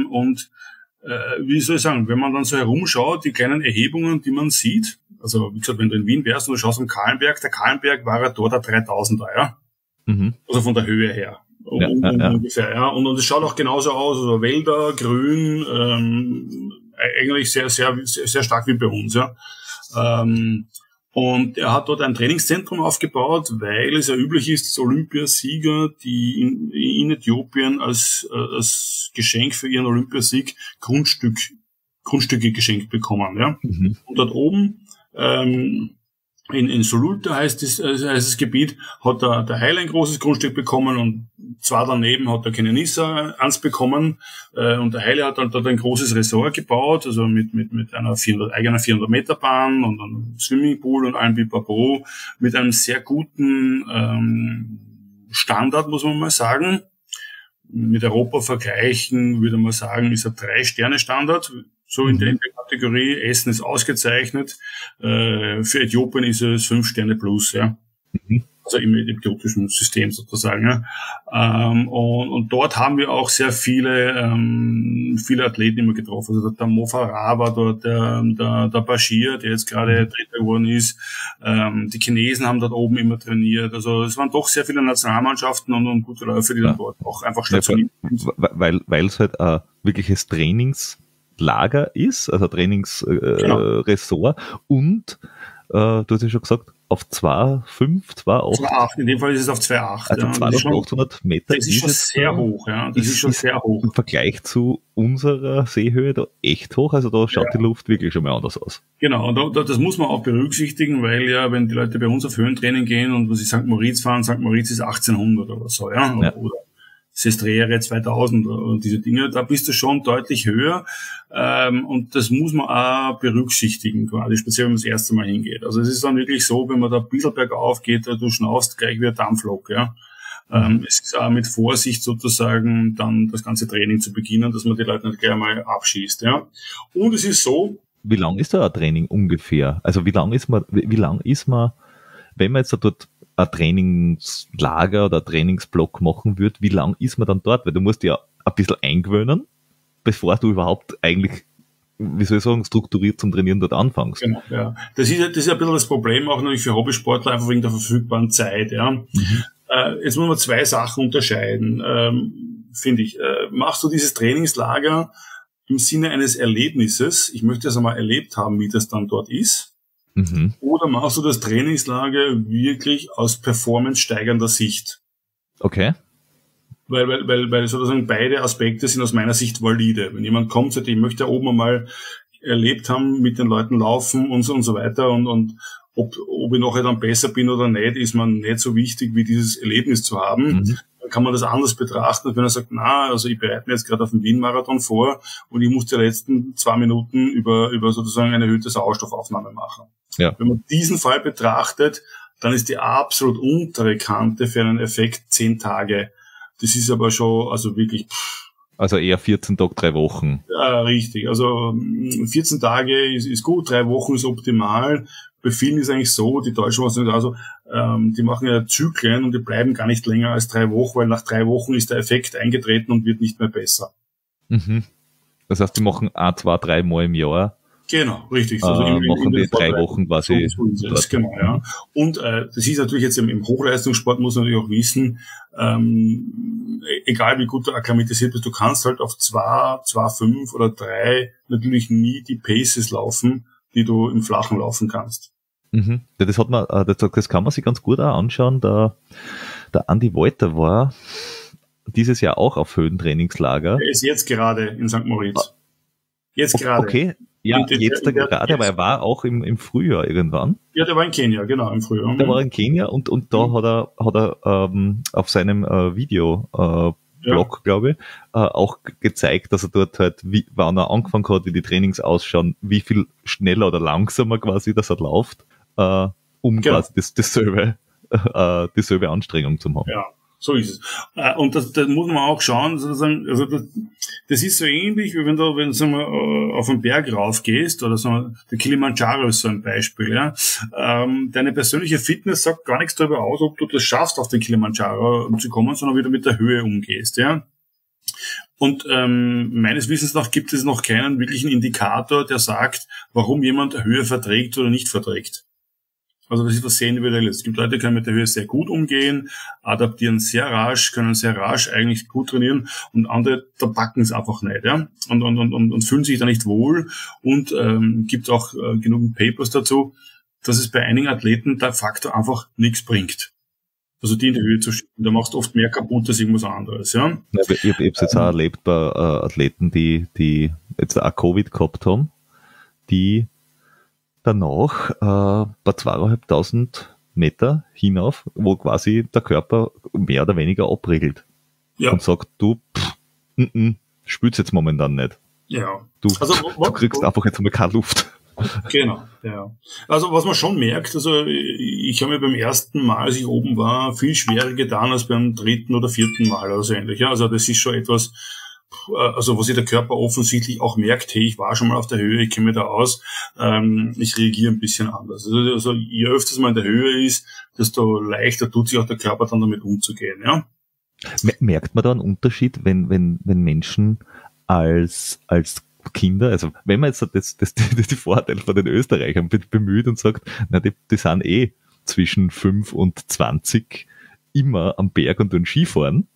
wie soll ich sagen, wenn man dann so herumschaut, die kleinen Erhebungen, die man sieht, also wie gesagt, wenn du in Wien wärst und du schaust am Kahlenberg, der Kahlenberg war ja dort der 3000er, ja. Also von der Höhe her. Ungefähr, ja. Und es schaut auch genauso aus, also Wälder, Grün, eigentlich sehr, sehr, sehr, sehr stark wie bei uns, ja. Und er hat dort ein Trainingszentrum aufgebaut, weil es ja üblich ist, dass Olympiasieger, die in Äthiopien als Geschenk für ihren Olympiasieg Grundstücke geschenkt bekommen. Ja? Mhm. Und dort oben in Solulta heißt das Gebiet, hat der Haile ein großes Grundstück bekommen und zwar daneben hat der Kenenisa eins bekommen, und der Haile hat dann dort ein großes Resort gebaut, also mit einer eigenen 400-Meter-Bahn und einem Swimmingpool und allem Pipapo, mit einem sehr guten Standard, muss man mal sagen. Mit Europa vergleichen, würde man sagen, ist ein 3-Sterne-Standard. So in der Kategorie. Essen ist ausgezeichnet. Für Äthiopien ist es 5 Sterne plus, ja. Mhm. Also im äthiopischen System sozusagen, ja. Und dort haben wir auch sehr viele Athleten immer getroffen. Also der Mo Farah war dort, der Bashir, der jetzt gerade Dritter geworden ist. Die Chinesen haben dort oben immer trainiert. Also es waren doch sehr viele Nationalmannschaften und gute Läufer, die dann dort auch einfach stationiert sind. Weil es halt ein wirkliches Trainingslager ist, also Trainingsressort, und du hast ja schon gesagt, auf 2,5, 2,8. 2,8, in dem Fall ist es auf 2,8. Also 2.800 Meter. Das ist schon sehr hoch, ja. Das ist schon sehr hoch. Im Vergleich zu unserer Seehöhe da echt hoch, also da schaut die Luft wirklich schon mal anders aus. Genau, und das muss man auch berücksichtigen, weil ja, wenn die Leute bei uns auf Höhentraining gehen und was ich St. Moritz fahren, St. Moritz ist 1800 oder so, ja. Oder Sestriere 2000 und diese Dinge, da bist du schon deutlich höher, und das muss man auch berücksichtigen, quasi, speziell wenn man das erste Mal hingeht. Also es ist dann wirklich so, wenn man da ein bisschen bergauf geht, du schnaufst gleich wie ein Dampflok, ja. Es ist auch mit Vorsicht sozusagen dann das ganze Training zu beginnen, dass man die Leute nicht gleich mal abschießt, ja. Und es ist so. Wie lang ist da ein Training ungefähr? Also wie lang ist man, wenn man jetzt da dort ein Trainingslager oder ein Trainingsblock machen würde, wie lang ist man dann dort? Weil du musst ja ein bisschen eingewöhnen, bevor du überhaupt eigentlich, wie soll ich sagen, strukturiert zum Trainieren dort anfängst. Genau, ja. Das ist ja ein bisschen das Problem auch natürlich für Hobbysportler, einfach wegen der verfügbaren Zeit, ja. Mhm. Jetzt muss man 2 Sachen unterscheiden, finde ich. Machst du dieses Trainingslager im Sinne eines Erlebnisses? Ich möchte das einmal erlebt haben, wie das dann dort ist. Mhm. Oder machst du das Trainingslager wirklich aus performance-steigernder Sicht? Okay. Weil sozusagen beide Aspekte sind aus meiner Sicht valide. Wenn jemand kommt und sagt, ich möchte da oben einmal erlebt haben, mit den Leuten laufen und so weiter, und ob ich nachher dann besser bin oder nicht, ist mir nicht so wichtig, wie dieses Erlebnis zu haben. Mhm. Dann kann man das anders betrachten, als wenn er sagt, also ich bereite mir jetzt gerade auf den Wien-Marathon vor und ich muss die letzten 2 Minuten über sozusagen eine erhöhte Sauerstoffaufnahme machen. Ja. Wenn man diesen Fall betrachtet, dann ist die absolut untere Kante für einen Effekt 10 Tage. Das ist aber schon, also wirklich. Also eher 14 Tage, 3 Wochen. Ja, richtig. Also 14 Tage ist gut, 3 Wochen ist optimal. Bei vielen ist eigentlich so, die Deutschen machen also, die machen ja Zyklen und die bleiben gar nicht länger als 3 Wochen, weil nach 3 Wochen ist der Effekt eingetreten und wird nicht mehr besser. Mhm. Das heißt, die machen 1, 2, 3 Mal im Jahr. Genau, richtig. Also machen die 3 Wochen quasi. So ist es, genau, ja. Und das ist natürlich jetzt im Hochleistungssport, muss man natürlich auch wissen, egal wie gut du akklimatisiert bist, du kannst halt auf 2, 2,5 oder 3 natürlich nie die Paces laufen, die du im Flachen laufen kannst. Mhm. Ja, das kann man sich ganz gut auch anschauen. Der Andi Wolter war dieses Jahr auch auf Höhentrainingslager. Er ist jetzt gerade in St. Moritz. Jetzt gerade. Okay. Ja, jetzt gerade, aber er war auch im Frühjahr irgendwann. Ja, der war in Kenia, genau, im Frühjahr. Der war in Kenia und da hat er auf seinem Video-Blog, glaube ich, auch gezeigt, dass er dort halt, wann er angefangen hat, wie die Trainings ausschauen, wie viel schneller oder langsamer quasi das er läuft, quasi dieselbe Anstrengung zu machen. Ja. So ist es. Und das muss man auch schauen, sozusagen, also das ist so ähnlich, wie wenn du auf einen Berg raufgehst, oder so, der Kilimanjaro ist so ein Beispiel, ja. Deine persönliche Fitness sagt gar nichts darüber aus, ob du das schaffst, auf den Kilimanjaro zu kommen, sondern wie du mit der Höhe umgehst, ja. Und meines Wissens nach gibt es noch keinen wirklichen Indikator, der sagt, warum jemand Höhe verträgt oder nicht verträgt. Also das ist was sehr Individuelles. Es gibt Leute, die können mit der Höhe sehr gut umgehen, adaptieren sehr rasch, können sehr rasch eigentlich gut trainieren, und andere, da packen es einfach nicht, ja, und fühlen sich da nicht wohl, und gibt auch genügend Papers dazu, dass es bei einigen Athleten der Faktor einfach nichts bringt. Also die in die Höhe zu schicken. Da machst du oft mehr kaputt als irgendwas anderes. Ja? Ich habe es jetzt auch erlebt bei Athleten, die jetzt auch Covid gehabt haben, die danach bei 2.500 Meter hinauf, wo quasi der Körper mehr oder weniger abregelt. Ja. Und sagt, du spürst jetzt momentan nicht. Ja. Du kriegst einfach jetzt mal keine Luft. Genau, ja. Also was man schon merkt, also ich habe mir beim ersten Mal, als ich oben war, viel schwerer getan als beim dritten oder vierten Mal oder so ähnlich. Ja, also das ist schon etwas, also wo sich der Körper offensichtlich auch merkt, hey, ich war schon mal auf der Höhe, ich kenne mich da aus, ich reagiere ein bisschen anders. Also je öfters man in der Höhe ist, desto leichter tut sich auch der Körper dann damit umzugehen, ja. Merkt man da einen Unterschied, wenn Menschen als Kinder, also wenn man jetzt die Vorteile von den Österreichern bemüht und sagt, na, die sind zwischen 5 und 20 immer am Berg und den Skifahren,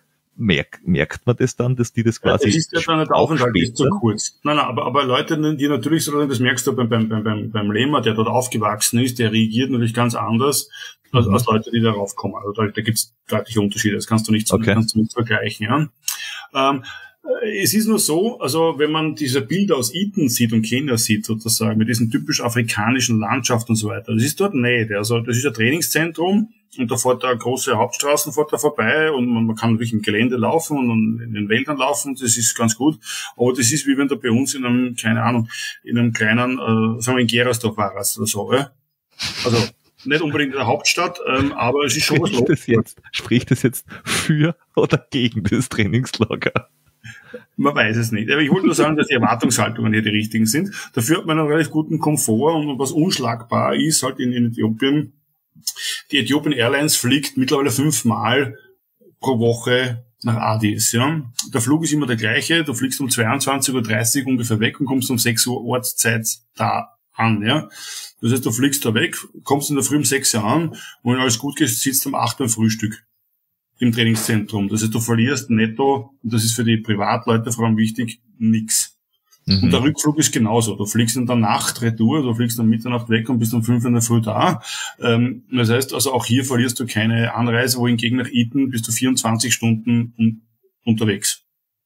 merkt man das dann, dass die das quasi... Ja, das ist ja dann nicht Aufenthalt, ist zu kurz. Nein, aber Leute, die natürlich so, das merkst du beim Lehmer, der dort aufgewachsen ist, der reagiert natürlich ganz anders als Leute, die darauf kommen. Also da gibt's deutliche Unterschiede, das kannst du nicht vergleichen. Ja. Es ist nur so, also wenn man diese Bilder aus Eton sieht und Kenia sieht sozusagen, mit diesen typisch afrikanischen Landschaften und so weiter, das ist dort nicht. Also das ist ein Trainingszentrum und da fährt da große Hauptstraßen vorbei und man kann natürlich im Gelände laufen und in den Wäldern laufen, das ist ganz gut. Aber das ist wie wenn da bei uns in einem, keine Ahnung, in einem kleinen, sagen wir in Gerersdorf war es oder so, Also nicht unbedingt in der Hauptstadt, aber es ist schon was los. Spricht das jetzt für oder gegen das Trainingslager? Man weiß es nicht. Aber ich wollte nur sagen, dass die Erwartungshaltungen hier die richtigen sind. Dafür hat man einen relativ guten Komfort und was unschlagbar ist halt in Äthiopien. Die Ethiopian Airlines fliegt mittlerweile 5-mal pro Woche nach Addis. Ja. Der Flug ist immer der gleiche. Du fliegst um 22.30 Uhr ungefähr weg und kommst um 6 Uhr Ortszeit da an. Ja. Das heißt, du fliegst da weg, kommst in der Früh um 6 Uhr an und wenn alles gut geht, sitzt um 8 Uhr beim Frühstück im Trainingszentrum. Das heißt, du verlierst netto, und das ist für die Privatleute vor allem wichtig, nix. Und der Rückflug ist genauso. Du fliegst in der Nacht retour, du fliegst um Mitternacht weg und bist um 5 in der Früh da. Das heißt, also auch hier verlierst du keine Anreise, wohingegen nach Eton bist du 24 Stunden unterwegs.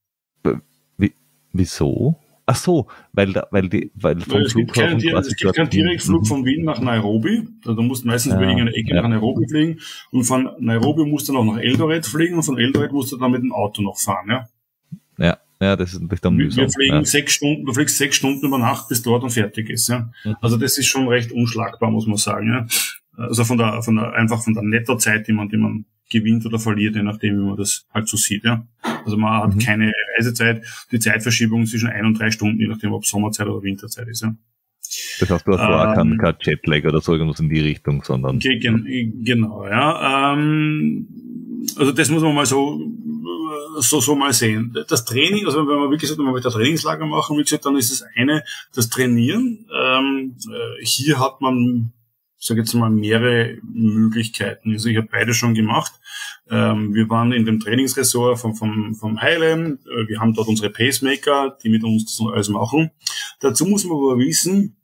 Wieso? Ach so, weil vom Flughafen es gibt keinen Direktflug von Wien nach Nairobi. Du musst meistens über irgendeine Ecke nach Nairobi fliegen. Und von Nairobi musst du noch nach Eldoret fliegen und von Eldoret musst du dann mit dem Auto noch fahren, ja. Ja, das ist dann mühsam. Wir fliegen 6 Stunden, du fliegst 6 Stunden über Nacht, bis dort und fertig ist, ja. Also das ist schon recht unschlagbar, muss man sagen, ja. Also von der Nettozeit, die man gewinnt oder verliert, je nachdem, wie man das halt so sieht, ja. Also man hat keine Reisezeit, die Zeitverschiebung zwischen 1 und 3 Stunden, je nachdem, ob Sommerzeit oder Winterzeit ist, ja. Das heißt, du hast vorher kein Jetlag oder so irgendwas in die Richtung, sondern... Genau, ja. Also das muss man mal so mal sehen. Das Training, also wenn man wirklich sagt, man will ein Trainingslager machen, wie gesagt, dann ist das eine, das Trainieren. Hier hat man, ich sage jetzt mal, mehrere Möglichkeiten. Also ich habe beide schon gemacht. Wir waren in dem Trainingsressort vom Highland. Wir haben dort unsere Pacemaker, die mit uns das alles machen. Dazu muss man aber wissen,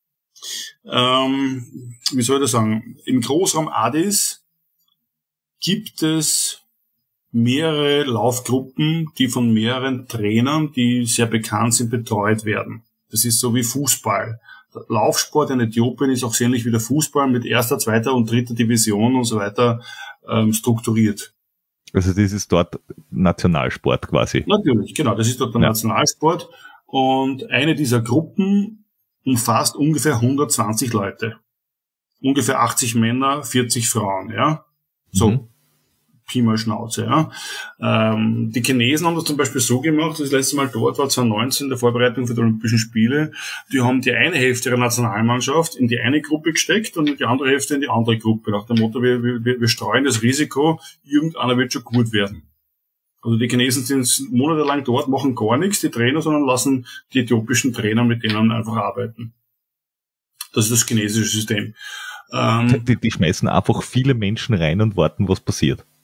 wie soll ich das sagen, im Großraum Addis gibt es mehrere Laufgruppen, die von mehreren Trainern, die sehr bekannt sind, betreut werden. Das ist so wie Fußball. Der Laufsport in Äthiopien ist auch sehr ähnlich wie der Fußball mit 1., 2. und 3. Division und so weiter strukturiert. Also das ist dort Nationalsport quasi. Natürlich, genau. Das ist dort der Nationalsport. Und eine dieser Gruppen umfasst ungefähr 120 Leute. Ungefähr 80 Männer, 40 Frauen, ja. So. Pi mal Schnauze, ja. Die Chinesen haben das zum Beispiel so gemacht, das letzte Mal dort war 2019 in der Vorbereitung für die Olympischen Spiele. Die haben die eine Hälfte ihrer Nationalmannschaft in die eine Gruppe gesteckt und die andere Hälfte in die andere Gruppe. Nach dem Motto, wir streuen das Risiko, irgendeiner wird schon gut werden. Also die Chinesen sind monatelang dort, machen gar nichts, die Trainer, sondern lassen die äthiopischen Trainer mit denen einfach arbeiten. Das ist das chinesische System. Die schmeißen einfach viele Menschen rein und warten, was passiert.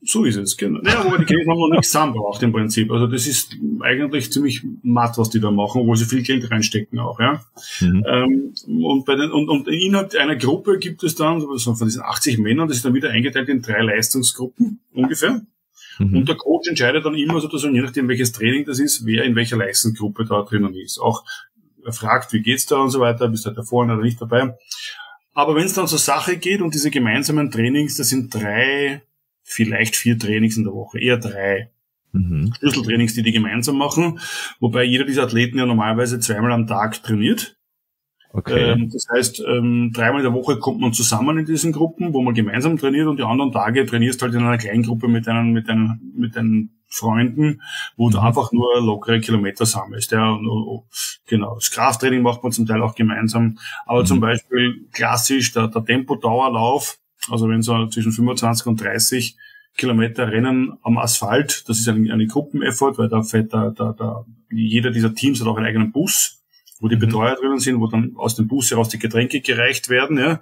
So ist es, genau. Ja, aber die Chinesen haben noch nichts zusammengebracht im Prinzip. Also das ist eigentlich ziemlich matt, was die da machen, obwohl sie viel Geld reinstecken auch, ja. Und innerhalb einer Gruppe gibt es dann, so von diesen 80 Männern, das ist dann wieder eingeteilt in 3 Leistungsgruppen ungefähr. Und der Coach entscheidet dann immer sozusagen, je nachdem welches Training das ist, wer in welcher Leistungsgruppe da drinnen ist. Auch er fragt, wie geht's da und so weiter, bist du da vorne oder nicht dabei. Aber wenn es dann zur Sache geht und diese gemeinsamen Trainings, das sind 3, vielleicht 4 Trainings in der Woche, eher 3 Schlüsseltrainings, die gemeinsam machen, wobei jeder dieser Athleten ja normalerweise 2-mal am Tag trainiert. Okay. Das heißt, 3-mal in der Woche kommt man zusammen in diesen Gruppen, wo man gemeinsam trainiert, und die anderen Tage trainierst halt in einer kleinen Gruppe mit deinen Freunden, wo du einfach nur lockere Kilometer sammelst. Ja, genau. Das Krafttraining macht man zum Teil auch gemeinsam, aber zum Beispiel klassisch der Tempodauerlauf, also wenn so zwischen 25 und 30 Kilometer Rennen am Asphalt, das ist eine Gruppeneffort, weil da fährt jeder dieser Teams hat auch einen eigenen Bus, wo die Betreuer drinnen sind, wo dann aus dem Bus heraus die Getränke gereicht werden, ja.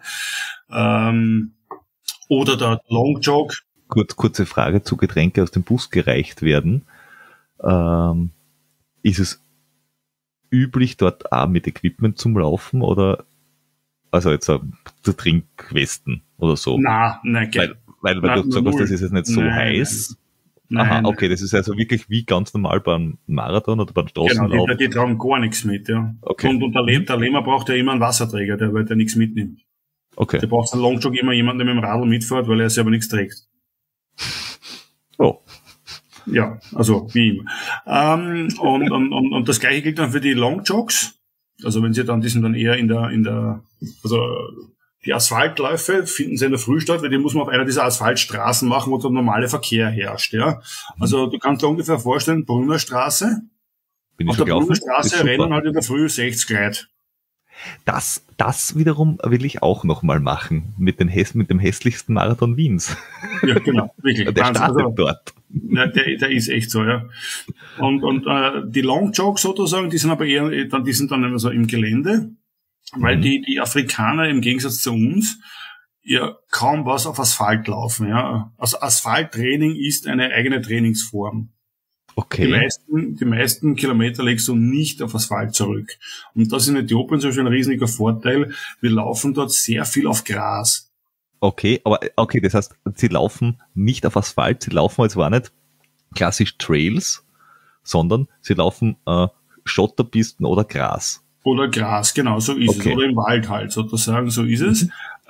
Oder der Long Jog. Kurze Frage zu Getränke aus dem Bus gereicht werden. Ist es üblich, dort auch mit Equipment zum Laufen, oder also jetzt so Trinkwesten oder so? Nein, weil du gesagt hast, das ist jetzt nicht so heiß. Aha, okay, das ist also wirklich wie ganz normal beim Marathon oder beim Straßenlauf. Genau, die tragen gar nichts mit, ja. Okay. Und der Lähmer braucht ja immer einen Wasserträger, weil der nichts mitnimmt. Okay. Der braucht einen Longjog immer jemanden, der mit dem Radl mitfährt, weil er selber nichts trägt. Oh. Ja, also wie immer. Und das Gleiche gilt dann für die Longjogs. Also wenn sie dann, die sind dann eher also die Asphaltläufe finden sie in der Früh statt, weil die muss man auf einer dieser Asphaltstraßen machen, wo der normale Verkehr herrscht, ja. Also du kannst dir ungefähr vorstellen, Brunnerstraße. Auf der Brunnerstraße rennen halt in der Früh 60 Leute. Das wiederum will ich auch nochmal machen, mit dem hässlichsten Marathon Wiens. Ja, genau, wirklich. Der startet dort. Ja, der ist echt so, ja. Und die Longjogs sozusagen, die sind aber die sind dann immer so im Gelände, weil die Afrikaner im Gegensatz zu uns ja kaum was auf Asphalt laufen, ja. Also Asphalttraining ist eine eigene Trainingsform. Okay. Die meisten Kilometer legst du nicht auf Asphalt zurück. Und das ist in Äthiopien zum Beispiel ein riesiger Vorteil. Wir laufen dort sehr viel auf Gras. Okay, das heißt, sie laufen nicht auf Asphalt, sie laufen jetzt zwar nicht klassisch Trails, sondern sie laufen Schotterpisten oder Gras. Oder Gras, genau, so ist es. Oder im Wald halt, sozusagen, so ist es.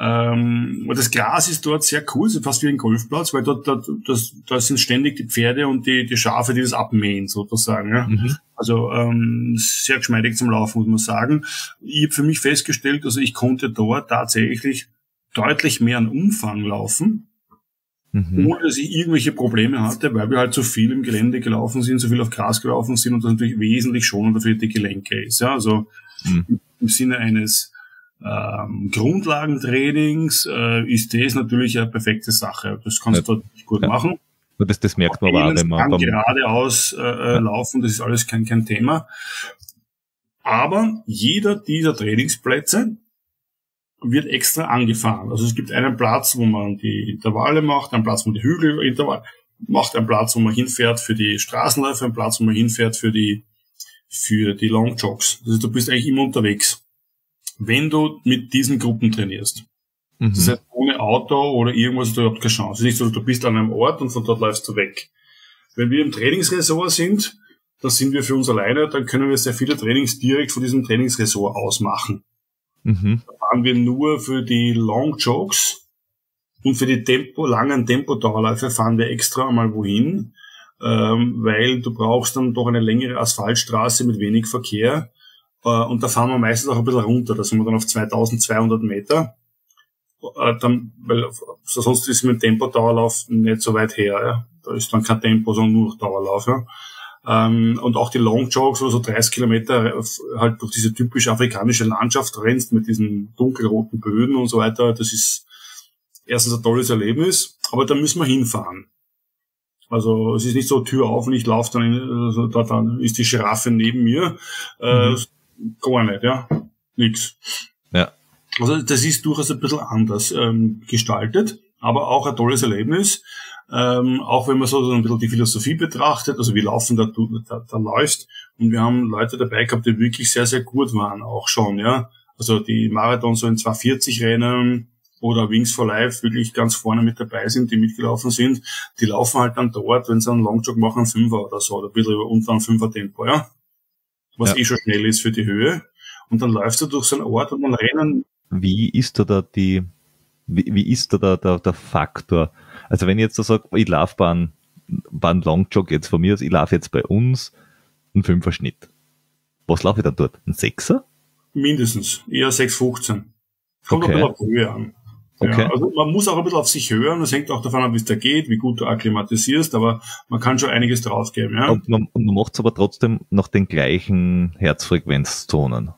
Das Gras ist dort sehr cool, so fast wie ein Golfplatz, weil dort da sind ständig die Pferde und die Schafe, die das abmähen, sozusagen. Ja. Also sehr geschmeidig zum Laufen, muss man sagen. Ich habe für mich festgestellt, also ich konnte dort tatsächlich deutlich mehr an Umfang laufen, ohne dass ich irgendwelche Probleme hatte, weil wir halt so viel im Gelände gelaufen sind, so viel auf Gras gelaufen sind und das natürlich wesentlich schonender für die Gelenke ist. Ja, also im Sinne eines Grundlagentrainings ist das natürlich eine perfekte Sache. Das kannst du dort gut machen. Das merkt man aber, wenn man geradeaus laufen, das ist alles kein Thema. Aber jeder dieser Trainingsplätze wird extra angefahren. Also es gibt einen Platz, wo man die Intervalle macht, einen Platz, wo man die Hügelintervalle macht, einen Platz, wo man hinfährt für die Straßenläufe, einen Platz, wo man hinfährt für die Longjogs. Also du bist eigentlich immer unterwegs, wenn du mit diesen Gruppen trainierst. Das heißt, ohne Auto oder irgendwas hast du überhaupt keine Chance. Es ist nicht so, du bist an einem Ort und von dort läufst du weg. Wenn wir im Trainingsresort sind, dann sind wir für uns alleine, dann können wir sehr viele Trainings direkt von diesem Trainingsresort aus machen. Da fahren wir nur für die Longjogs und für die langen Tempodauerläufe fahren wir extra einmal wohin, weil du brauchst dann doch eine längere Asphaltstraße mit wenig Verkehr. Und da fahren wir meistens auch ein bisschen runter, da sind wir dann auf 2200 Meter. Weil sonst ist mit dem Tempodauerlauf nicht so weit her. Ja. Da ist dann kein Tempo, sondern nur noch Dauerlauf. Ja. Und auch die Longjogs, wo du so 30 Kilometer halt durch diese typische afrikanische Landschaft rennst mit diesen dunkelroten Böden und so weiter, das ist erstens ein tolles Erlebnis, aber da müssen wir hinfahren. Also es ist nicht so Tür auf und ich laufe dann, dann ist die Giraffe neben mir. Gar nicht, ja. Nix. Ja. Also das ist durchaus ein bisschen anders gestaltet. aber auch ein tolles Erlebnis. Auch wenn man so ein bisschen die Philosophie betrachtet, also wie laufen da läuft. Und wir haben Leute dabei gehabt, die wirklich sehr, sehr gut waren, auch schon, ja. Also die Marathon so in 2:40 rennen oder Wings for Life wirklich ganz vorne mit dabei sind, die mitgelaufen sind. Die laufen halt dann dort, wenn sie einen Longjog machen, 5er oder so, oder ein bisschen unter einem 5er Tempo, ja. Was schon schnell ist für die Höhe. Und dann läufst du durch so einen Ort und dann rennen. Wie ist da der Faktor? Also wenn ich jetzt so sage, ich laufe bei einem Longjog jetzt von mir aus, ich laufe jetzt bei uns einen 5er Schnitt. Was laufe ich dann dort? Ein 6er? Mindestens. Eher 6,15. Kommt auch ein bisschen auf die Höhe an. Okay. Ja, also man muss auch ein bisschen auf sich hören. Das hängt auch davon ab, wie es da geht, wie gut du akklimatisierst, aber man kann schon einiges draufgeben. Ja? Und man macht es aber trotzdem nach den gleichen Herzfrequenzzonen.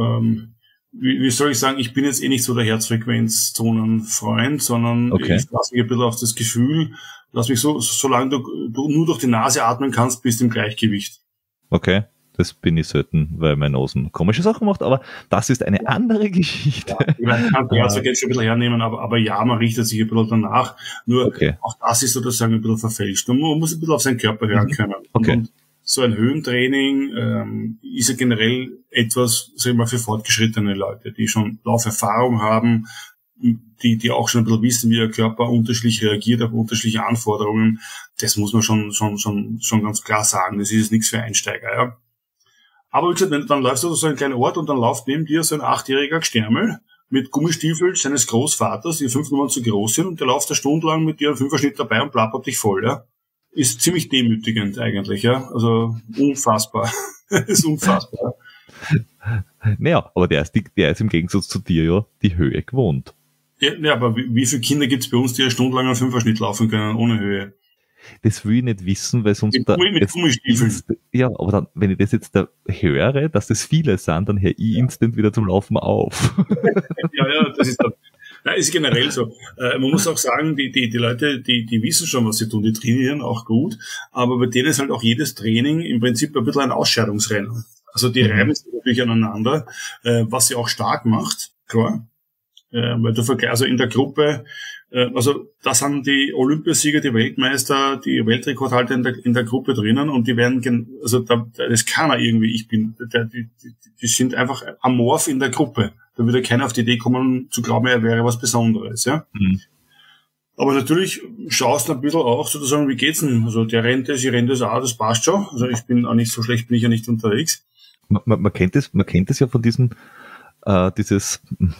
Wie soll ich sagen, ich bin jetzt nicht so der Herzfrequenzzonenfreund, sondern ich lasse mich ein bisschen auf das Gefühl, lass mich solange du nur durch die Nase atmen kannst, bist im Gleichgewicht. Okay, das bin ich selten, weil mein Nasen komische Sachen macht, aber das ist eine andere Geschichte. Ja, ich kann die Herzfrequenz schon ein bisschen hernehmen, aber ja, man richtet sich ein bisschen danach. Nur auch das ist sozusagen ein bisschen verfälscht. Man muss ein bisschen auf seinen Körper hören können. Okay. Und so ein Höhentraining ist ja generell etwas, sagen wir mal, für fortgeschrittene Leute, die schon Lauferfahrung haben, die auch schon ein bisschen wissen, wie ihr Körper unterschiedlich reagiert auf unterschiedliche Anforderungen. Das muss man schon ganz klar sagen. Das ist nichts für Einsteiger, ja. Aber wie gesagt, dann läufst du durch so einen kleinen Ort und dann läuft neben dir so ein 8-jähriger Gstärmel mit Gummistiefeln seines Großvaters, die 5 Nummern zu groß sind, und der läuft eine Stunde lang mit dir einen 5er Schnitt dabei und plappert dich voll, ja. Ist ziemlich demütigend eigentlich, ja. Also unfassbar. Ist unfassbar. Naja, aber der ist im Gegensatz zu dir ja die Höhe gewohnt. Ja, aber wie viele Kinder gibt es bei uns, die eine Stunde lang einen 5er Schnitt laufen können, ohne Höhe? Das will ich nicht wissen, weil sonst... Mit Gummistiefeln. Ja, aber dann, wenn ich das jetzt da höre, dass das viele sind, dann höre ich instant wieder zum Laufen auf. Ja, das ist dann... Nein, ist generell so. Man muss auch sagen, die Leute, die wissen schon, was sie tun, die trainieren auch gut, aber bei denen ist halt auch jedes Training im Prinzip ein bisschen ein Ausscheidungsrennen. Also die reiben sich natürlich aneinander, was sie auch stark macht, klar. Weil du vergleichst, also in der Gruppe, also da sind die Olympiasieger, die Weltmeister, die Weltrekordhalter in der Gruppe drinnen, und die werden, also da ist keiner irgendwie, die sind einfach amorph in der Gruppe. Da würde keiner auf die Idee kommen, zu glauben, er wäre was Besonderes, ja. Mhm. Aber natürlich schaust du ein bisschen auch sozusagen, wie geht's denn? Also der rennt das, ich rennt das auch, das passt schon. Also ich bin auch nicht so schlecht, bin ich ja nicht unterwegs. Man kennt es ja von diesen, dieses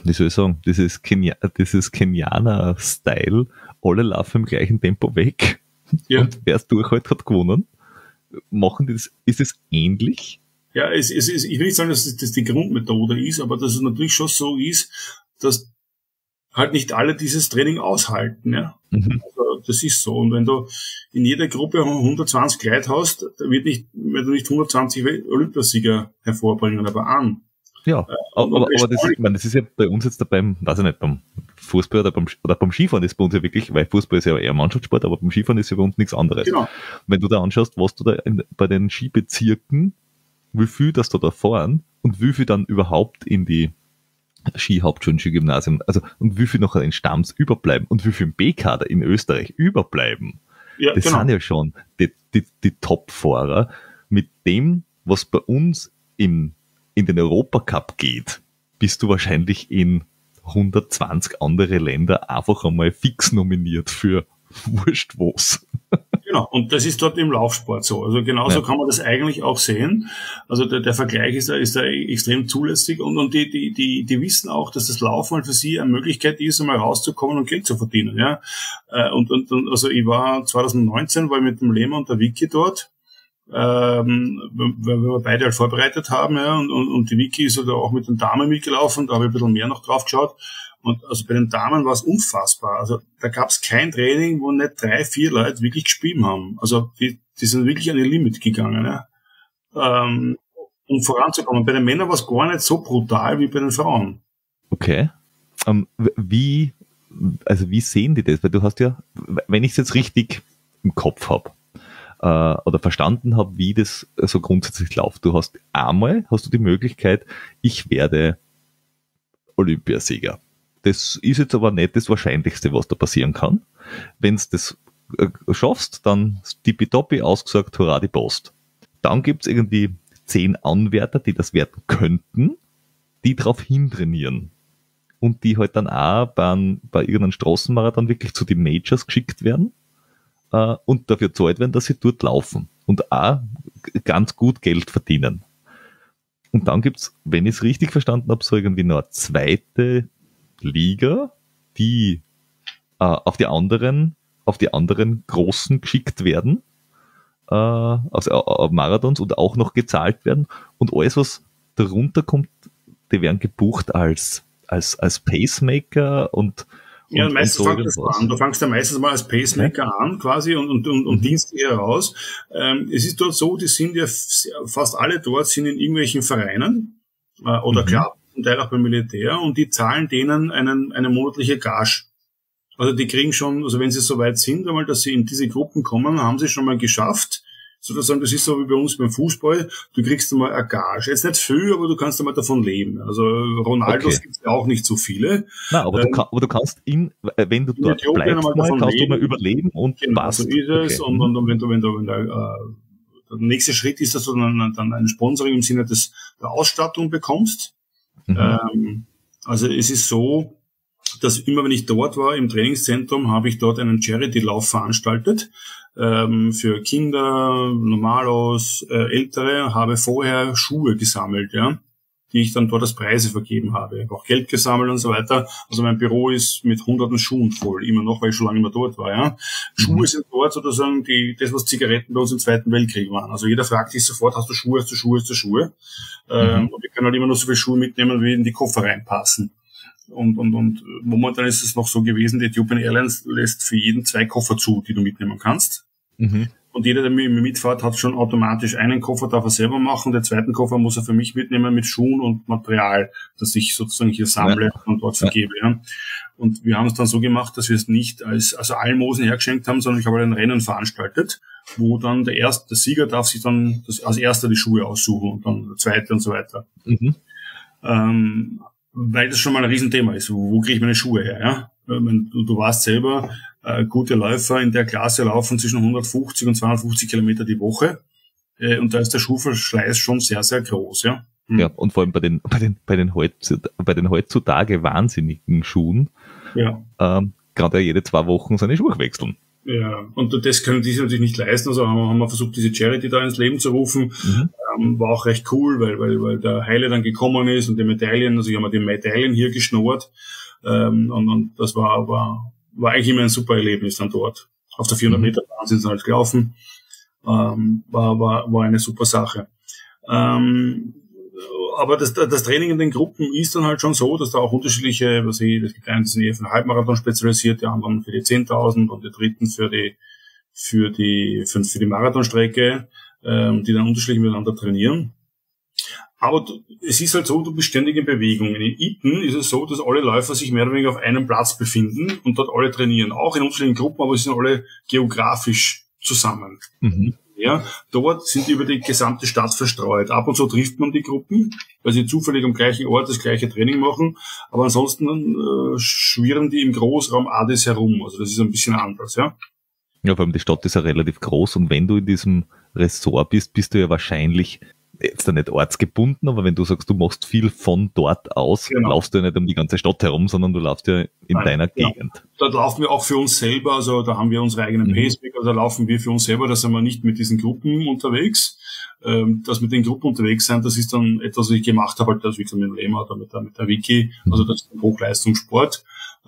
Kenianer-Style, alle laufen im gleichen Tempo weg, und wer es durchhält, hat gewonnen. Machen die das, ist es ähnlich? Ja, ich will nicht sagen, dass das die Grundmethode ist, aber dass es natürlich schon so ist, dass halt nicht alle dieses Training aushalten, ja. Mhm. Also das ist so. Und wenn du in jeder Gruppe 120 Leute hast, wenn du nicht 120 Olympiasieger hervorbringen, aber an. Ja, aber das ist ja bei uns jetzt beim Fußball oder beim Skifahren ist bei uns ja wirklich, weil Fußball ist ja eher Mannschaftssport, aber beim Skifahren ist ja bei uns nichts anderes. Genau. Wenn du da anschaust, was du da bei den Skibezirken, wie viel das da fahren und wie viel dann überhaupt in die Skihauptschulen, Skigymnasien, also und wie viel nachher in Stamms überbleiben und wie viel im B-Kader in Österreich überbleiben. Ja, das sind ja schon die Top-Fahrer mit dem, was bei uns in den Europacup geht, bist du wahrscheinlich in 120 andere Länder einfach einmal fix nominiert für wurscht was. Genau, und das ist dort im Laufsport so. Also genauso kann man das eigentlich auch sehen. Also der Vergleich ist da extrem zulässig, und die wissen auch, dass das Laufen halt für sie eine Möglichkeit ist, einmal rauszukommen und Geld zu verdienen. Ja. Und also ich war 2019 mit dem Lehmer und der Vicky dort, weil wir beide halt vorbereitet haben, ja, und die Vicky ist halt auch mit den Damen mitgelaufen, da habe ich ein bisschen mehr noch drauf geschaut. Und also bei den Damen war es unfassbar. Also da gab es kein Training, wo nicht 3-4 Leute wirklich gespielt haben. Also die sind wirklich an ihr Limit gegangen, ja. Um voranzukommen. Bei den Männern war es gar nicht so brutal wie bei den Frauen. Okay. Wie sehen die das? Weil du hast ja, wenn ich es jetzt richtig im Kopf habe, oder verstanden habe, wie das so grundsätzlich läuft. Du hast die Möglichkeit, ich werde Olympiasieger. das ist jetzt aber nicht das Wahrscheinlichste, was da passieren kann. Wenn du das schaffst, dann tippitoppi ausgesagt, hurra die Post. Dann gibt's irgendwie 10 Anwärter, die das werden könnten, die darauf hintrainieren. Und die halt dann auch bei irgendeinem Straßenmarathon wirklich zu den Majors geschickt werden und dafür zahlt werden, dass sie dort laufen und auch ganz gut Geld verdienen. Und dann gibt's, wenn ich es richtig verstanden habe, so irgendwie noch eine zweite Liga, die auf die anderen Großen geschickt werden, auf Marathons und auch noch gezahlt werden. Und alles, was darunter kommt, die werden gebucht als Pacemaker und meistens fängt das an. Du fängst ja meistens mal als Pacemaker an, quasi, und dienst dir heraus. Es ist dort so, die sind ja fast alle dort, sind in irgendwelchen Vereinen, oder klar, zum Teil auch beim Militär, und die zahlen denen eine monatliche Gage. Also die kriegen schon, also wenn sie so weit sind, einmal, dass sie in diese Gruppen kommen, haben sie schon mal geschafft. Sozusagen, das ist so wie bei uns beim Fußball, du kriegst einmal eine Gage. Jetzt nicht viel, aber du kannst einmal davon leben. Also Ronaldos gibt's ja auch nicht so viele. Nein, aber du kannst wenn du dort bleibst, kannst du mal überleben und genau, passt. So ist es. Okay. Und wenn der nächste Schritt ist, dass du dann ein Sponsoring im Sinne der Ausstattung bekommst. Also es ist so, dass immer, wenn ich dort war im Trainingszentrum, habe ich dort einen Charity-Lauf veranstaltet für Kinder, Normalos, Ältere, habe vorher Schuhe gesammelt, ja, die ich dann dort als Preise vergeben habe. Ich habe auch Geld gesammelt und so weiter. Also mein Büro ist mit hunderten Schuhen voll, immer noch, weil ich schon lange immer dort war, ja. Schuhe sind dort sozusagen das, was Zigaretten bei uns im Zweiten Weltkrieg waren. Also jeder fragt sich sofort, hast du Schuhe, hast du Schuhe, hast du Schuhe? Und wir können halt immer nur so viele Schuhe mitnehmen, wie in die Koffer reinpassen. Und momentan ist es noch so gewesen, die Ethiopian Airlines lässt für jeden 2 Koffer zu, die du mitnehmen kannst. Und jeder, der mit mir mitfährt, hat schon automatisch einen Koffer, darf er selber machen. Den zweiten Koffer muss er für mich mitnehmen mit Schuhen und Material, das ich sozusagen hier sammle und dort vergebe. Ja. Und wir haben es dann so gemacht, dass wir es nicht als Almosen hergeschenkt haben, sondern ich habe ein Rennen veranstaltet, wo dann der Sieger darf sich dann als erster die Schuhe aussuchen und dann der zweite und so weiter. Weil das schon mal ein Riesenthema ist. Wo kriege ich meine Schuhe her? Ja? Du weißt selber, gute Läufer in der Klasse laufen zwischen 150 und 250 Kilometer die Woche. Und da ist der Schuhverschleiß schon sehr, sehr groß. Ja, ja, und vor allem bei den heutzutage wahnsinnigen Schuhen, gerade jede 2 Wochen seine Schuhe wechseln. Ja, und das können die sich natürlich nicht leisten. Also haben wir versucht, diese Charity da ins Leben zu rufen. War auch recht cool, weil der Heile dann gekommen ist und die Medaillen, also ich habe mir die Medaillen hier geschnurrt. Und das war eigentlich immer ein super Erlebnis dann dort. Auf der 400 Meter Bahn sind sie halt gelaufen. War eine super Sache. Aber das Training in den Gruppen ist dann halt schon so, dass da auch unterschiedliche, das gibt einen, die sind eher für den Halbmarathon spezialisiert, die anderen für die 10.000 und die dritten für die Marathonstrecke, die dann unterschiedlich miteinander trainieren. Aber es ist halt so, du bist ständig in Bewegung. In Iten ist es so, dass alle Läufer sich mehr oder weniger auf einem Platz befinden und dort alle trainieren. Auch in unterschiedlichen Gruppen, aber sie sind alle geografisch zusammen. Ja, dort sind die über die gesamte Stadt verstreut. Ab und zu trifft man die Gruppen, weil sie zufällig am gleichen Ort das gleiche Training machen. Aber ansonsten schwirren die im Großraum Addis herum. Also das ist ein bisschen anders, ja. Ja, vor allem die Stadt ist ja relativ groß und wenn du in diesem Ressort bist, bist du ja wahrscheinlich jetzt nicht ortsgebunden, aber wenn du sagst, du machst viel von dort aus, laufst du ja nicht um die ganze Stadt herum, sondern du laufst ja in deiner Gegend. Dort laufen wir auch für uns selber, also da haben wir unsere eigenen Pacemaker, da laufen wir für uns selber, da sind wir nicht mit diesen Gruppen unterwegs. Das mit den Gruppen unterwegs sein, das ist dann etwas, was ich gemacht habe, halt das wie gesagt mit dem Lema oder mit der Wiki, also das ist ein Hochleistungssport.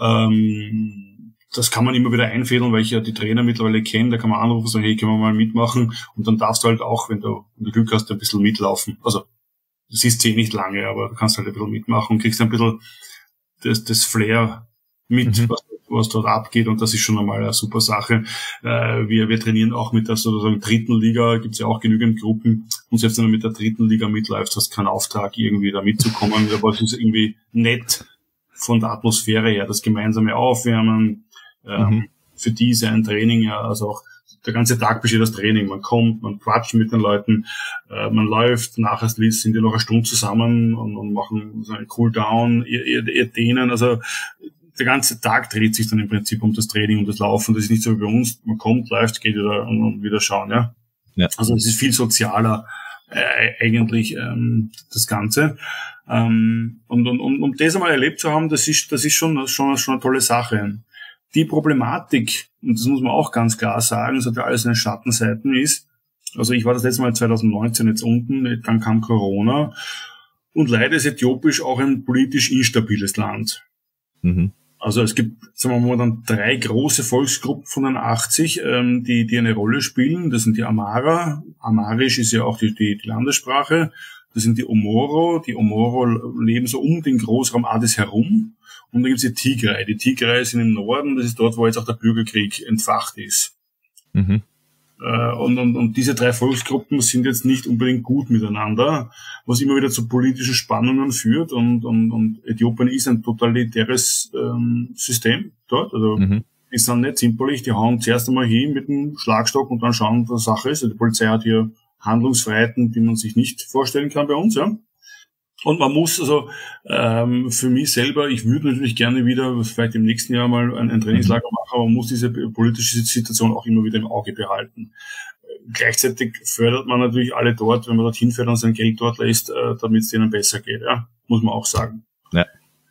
Das kann man immer wieder einfädeln, weil ich ja die Trainer mittlerweile kenne. Da kann man anrufen und sagen, hey, können wir mal mitmachen? Und dann darfst du halt auch, wenn du Glück hast, ein bisschen mitlaufen. Also, das ist nicht lange, aber du kannst halt ein bisschen mitmachen und kriegst ein bisschen das Flair mit, was dort abgeht. Und das ist schon einmal eine super Sache. Wir trainieren auch mit der sozusagen 3. Liga. Gibt's ja auch genügend Gruppen. Und selbst wenn du mit der 3. Liga mitläufst, hast du keinen Auftrag, irgendwie da mitzukommen. Aber es ist irgendwie nett von der Atmosphäre her, das gemeinsame Aufwärmen, für die ist ja ein Training ja, also auch der ganze Tag besteht aus Training. Man kommt, man quatscht mit den Leuten, man läuft, nachher sind die noch eine Stunde zusammen und machen so einen Cooldown, ihr dehnen, also der ganze Tag dreht sich dann im Prinzip um das Training, um das Laufen. Das ist nicht so wie bei uns, man kommt, läuft, geht wieder und wieder schauen, ja. Also es ist viel sozialer eigentlich das Ganze. Um das einmal erlebt zu haben, das ist schon eine tolle Sache. Die Problematik, und das muss man auch ganz klar sagen, es hat ja alles seine Schattenseiten, ist, also ich war das letzte Mal 2019 jetzt unten, dann kam Corona und leider ist Äthiopisch auch ein politisch instabiles Land. Mhm. Also es gibt, sagen wir mal, dann 3 große Volksgruppen von den 80, die eine Rolle spielen. Das sind die Amhara. Amharisch ist ja auch die Landessprache. Das sind die Omoro. Die Omoro leben so um den Großraum Addis herum. Und dann gibt es die Tigray. Die Tigray sind im Norden. Das ist dort, wo jetzt auch der Bürgerkrieg entfacht ist. Mhm. Und diese 3 Volksgruppen sind jetzt nicht unbedingt gut miteinander, was immer wieder zu politischen Spannungen führt. Und Äthiopien ist ein totalitäres System dort. Also die sind nicht zimperlich, die hauen zuerst einmal hin mit dem Schlagstock und dann schauen, was Sache ist. Also die Polizei hat hier Handlungsfreiheiten, die man sich nicht vorstellen kann bei uns, ja. Und man muss also für mich selber, ich würde natürlich gerne wieder, vielleicht im nächsten Jahr mal ein Trainingslager machen, aber man muss diese politische Situation auch immer wieder im Auge behalten. Gleichzeitig fördert man natürlich alle dort, wenn man dorthin fährt und sein Geld dort lässt, damit es denen besser geht, ja, muss man auch sagen. Ja.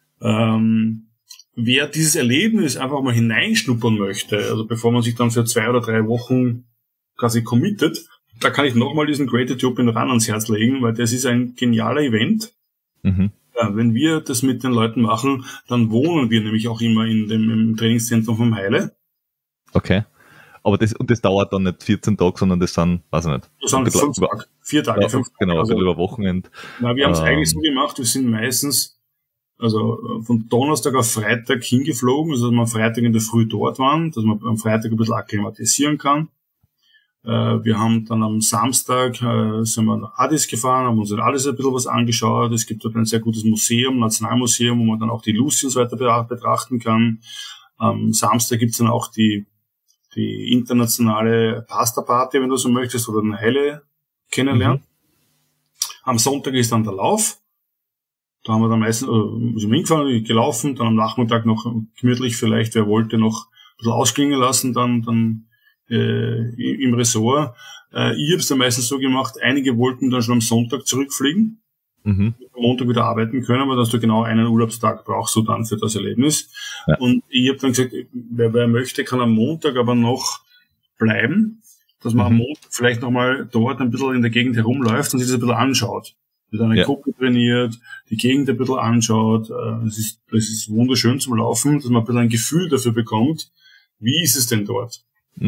Wer dieses Erlebnis einfach mal hineinschnuppern möchte, also bevor man sich dann für 2 oder 3 Wochen quasi committet, da kann ich nochmal diesen Great Ethiopian Run ans Herz legen, weil das ist ein genialer Event. Mhm. Ja, wenn wir das mit den Leuten machen, dann wohnen wir nämlich auch immer im Trainingszentrum vom Heile. Okay. Aber das dauert dann nicht 14 Tage, sondern das sind, weiß ich nicht. Das sind 5 Tage, 4 Tage, ja, 5 Tage. Genau, also über Wochenende. Na, wir haben es eigentlich so gemacht, wir sind meistens, also von Donnerstag auf Freitag hingeflogen, also dass wir am Freitag in der Früh dort waren, dass man am Freitag ein bisschen akklimatisieren kann. Wir haben dann am Samstag sind wir nach Addis gefahren, haben uns alles ein bisschen was angeschaut. Es gibt dort ein sehr gutes Museum, Nationalmuseum, wo man dann auch die Lucy und so weiter betrachten kann. Am Samstag gibt's dann auch die internationale Pasta-Party, wenn du so möchtest, oder den Helle kennenlernen. Am Sonntag ist dann der Lauf. Da haben wir dann meistens sind wir hingefahren, gelaufen, dann am Nachmittag noch gemütlich vielleicht, wer wollte, noch ein bisschen ausklingen lassen, dann im Ressort. Ich habe es dann meistens so gemacht, einige wollten dann schon am Sonntag zurückfliegen, am Montag wieder arbeiten können, aber dass du genau einen Urlaubstag brauchst du dann für das Erlebnis. Ja. Und ich habe dann gesagt, wer möchte, kann am Montag aber noch bleiben, dass man am Montag vielleicht nochmal dort ein bisschen in der Gegend herumläuft und sich das ein bisschen anschaut. Mit einer Gruppe trainiert, die Gegend ein bisschen anschaut. Es ist wunderschön zum Laufen, dass man ein bisschen ein Gefühl dafür bekommt, wie ist es denn dort?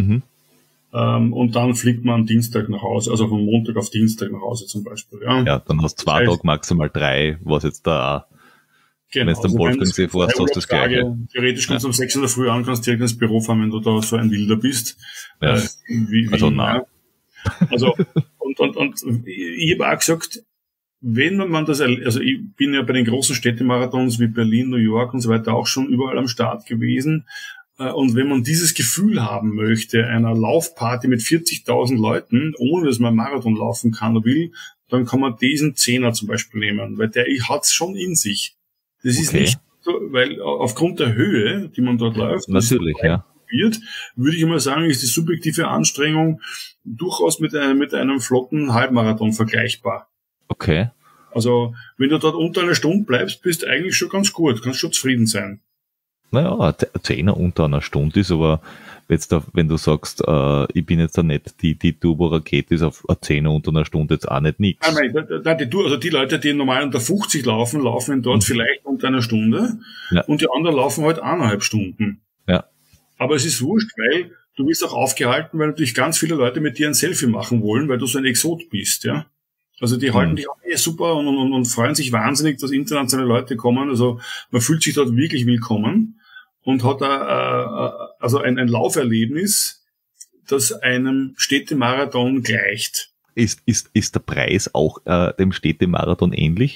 Und dann fliegt man am Dienstag nach Hause, also von Montag auf Dienstag nach Hause zum Beispiel. Ja, dann hast du 2 Tage, maximal 3, was jetzt da, wenn du am Wolfgangsee fährst, hast du das Gleiche. Theoretisch kommst du um 6 in der Früh an, kannst direkt ins Büro fahren, wenn du da so ein Wilder bist. Ja. Also nein. Also, und ich habe auch gesagt, wenn man das, also ich bin ja bei den großen Städtemarathons wie Berlin, New York und so weiter auch schon überall am Start gewesen. Und wenn man dieses Gefühl haben möchte, einer Laufparty mit 40.000 Leuten, ohne dass man Marathon laufen kann oder will, dann kann man diesen 10er zum Beispiel nehmen, weil der hat's schon in sich. Das ist nicht so, weil aufgrund der Höhe, die man dort läuft, natürlich, würde ich mal sagen, ist die subjektive Anstrengung durchaus mit einem flotten Halbmarathon vergleichbar. Okay. Also, wenn du dort unter einer Stunde bleibst, bist du eigentlich schon ganz gut, kannst schon zufrieden sein. Naja, ein 10er unter einer Stunde ist aber, jetzt wenn du sagst, ich bin jetzt da nicht, die Turbo-Rakete ist auf ein 10er unter einer Stunde jetzt auch nicht nix. Nein, die Leute, die normal unter 50 laufen dort vielleicht unter einer Stunde und die anderen laufen halt 1,5 Stunden. Ja. Aber es ist wurscht, weil du wirst auch aufgehalten, weil natürlich ganz viele Leute mit dir ein Selfie machen wollen, weil du so ein Exot bist, ja. Also die halten dich auch super und freuen sich wahnsinnig, dass internationale Leute kommen. Also man fühlt sich dort wirklich willkommen und hat also ein Lauferlebnis, das einem Städtemarathon gleicht. Ist der Preis auch dem Städtemarathon ähnlich?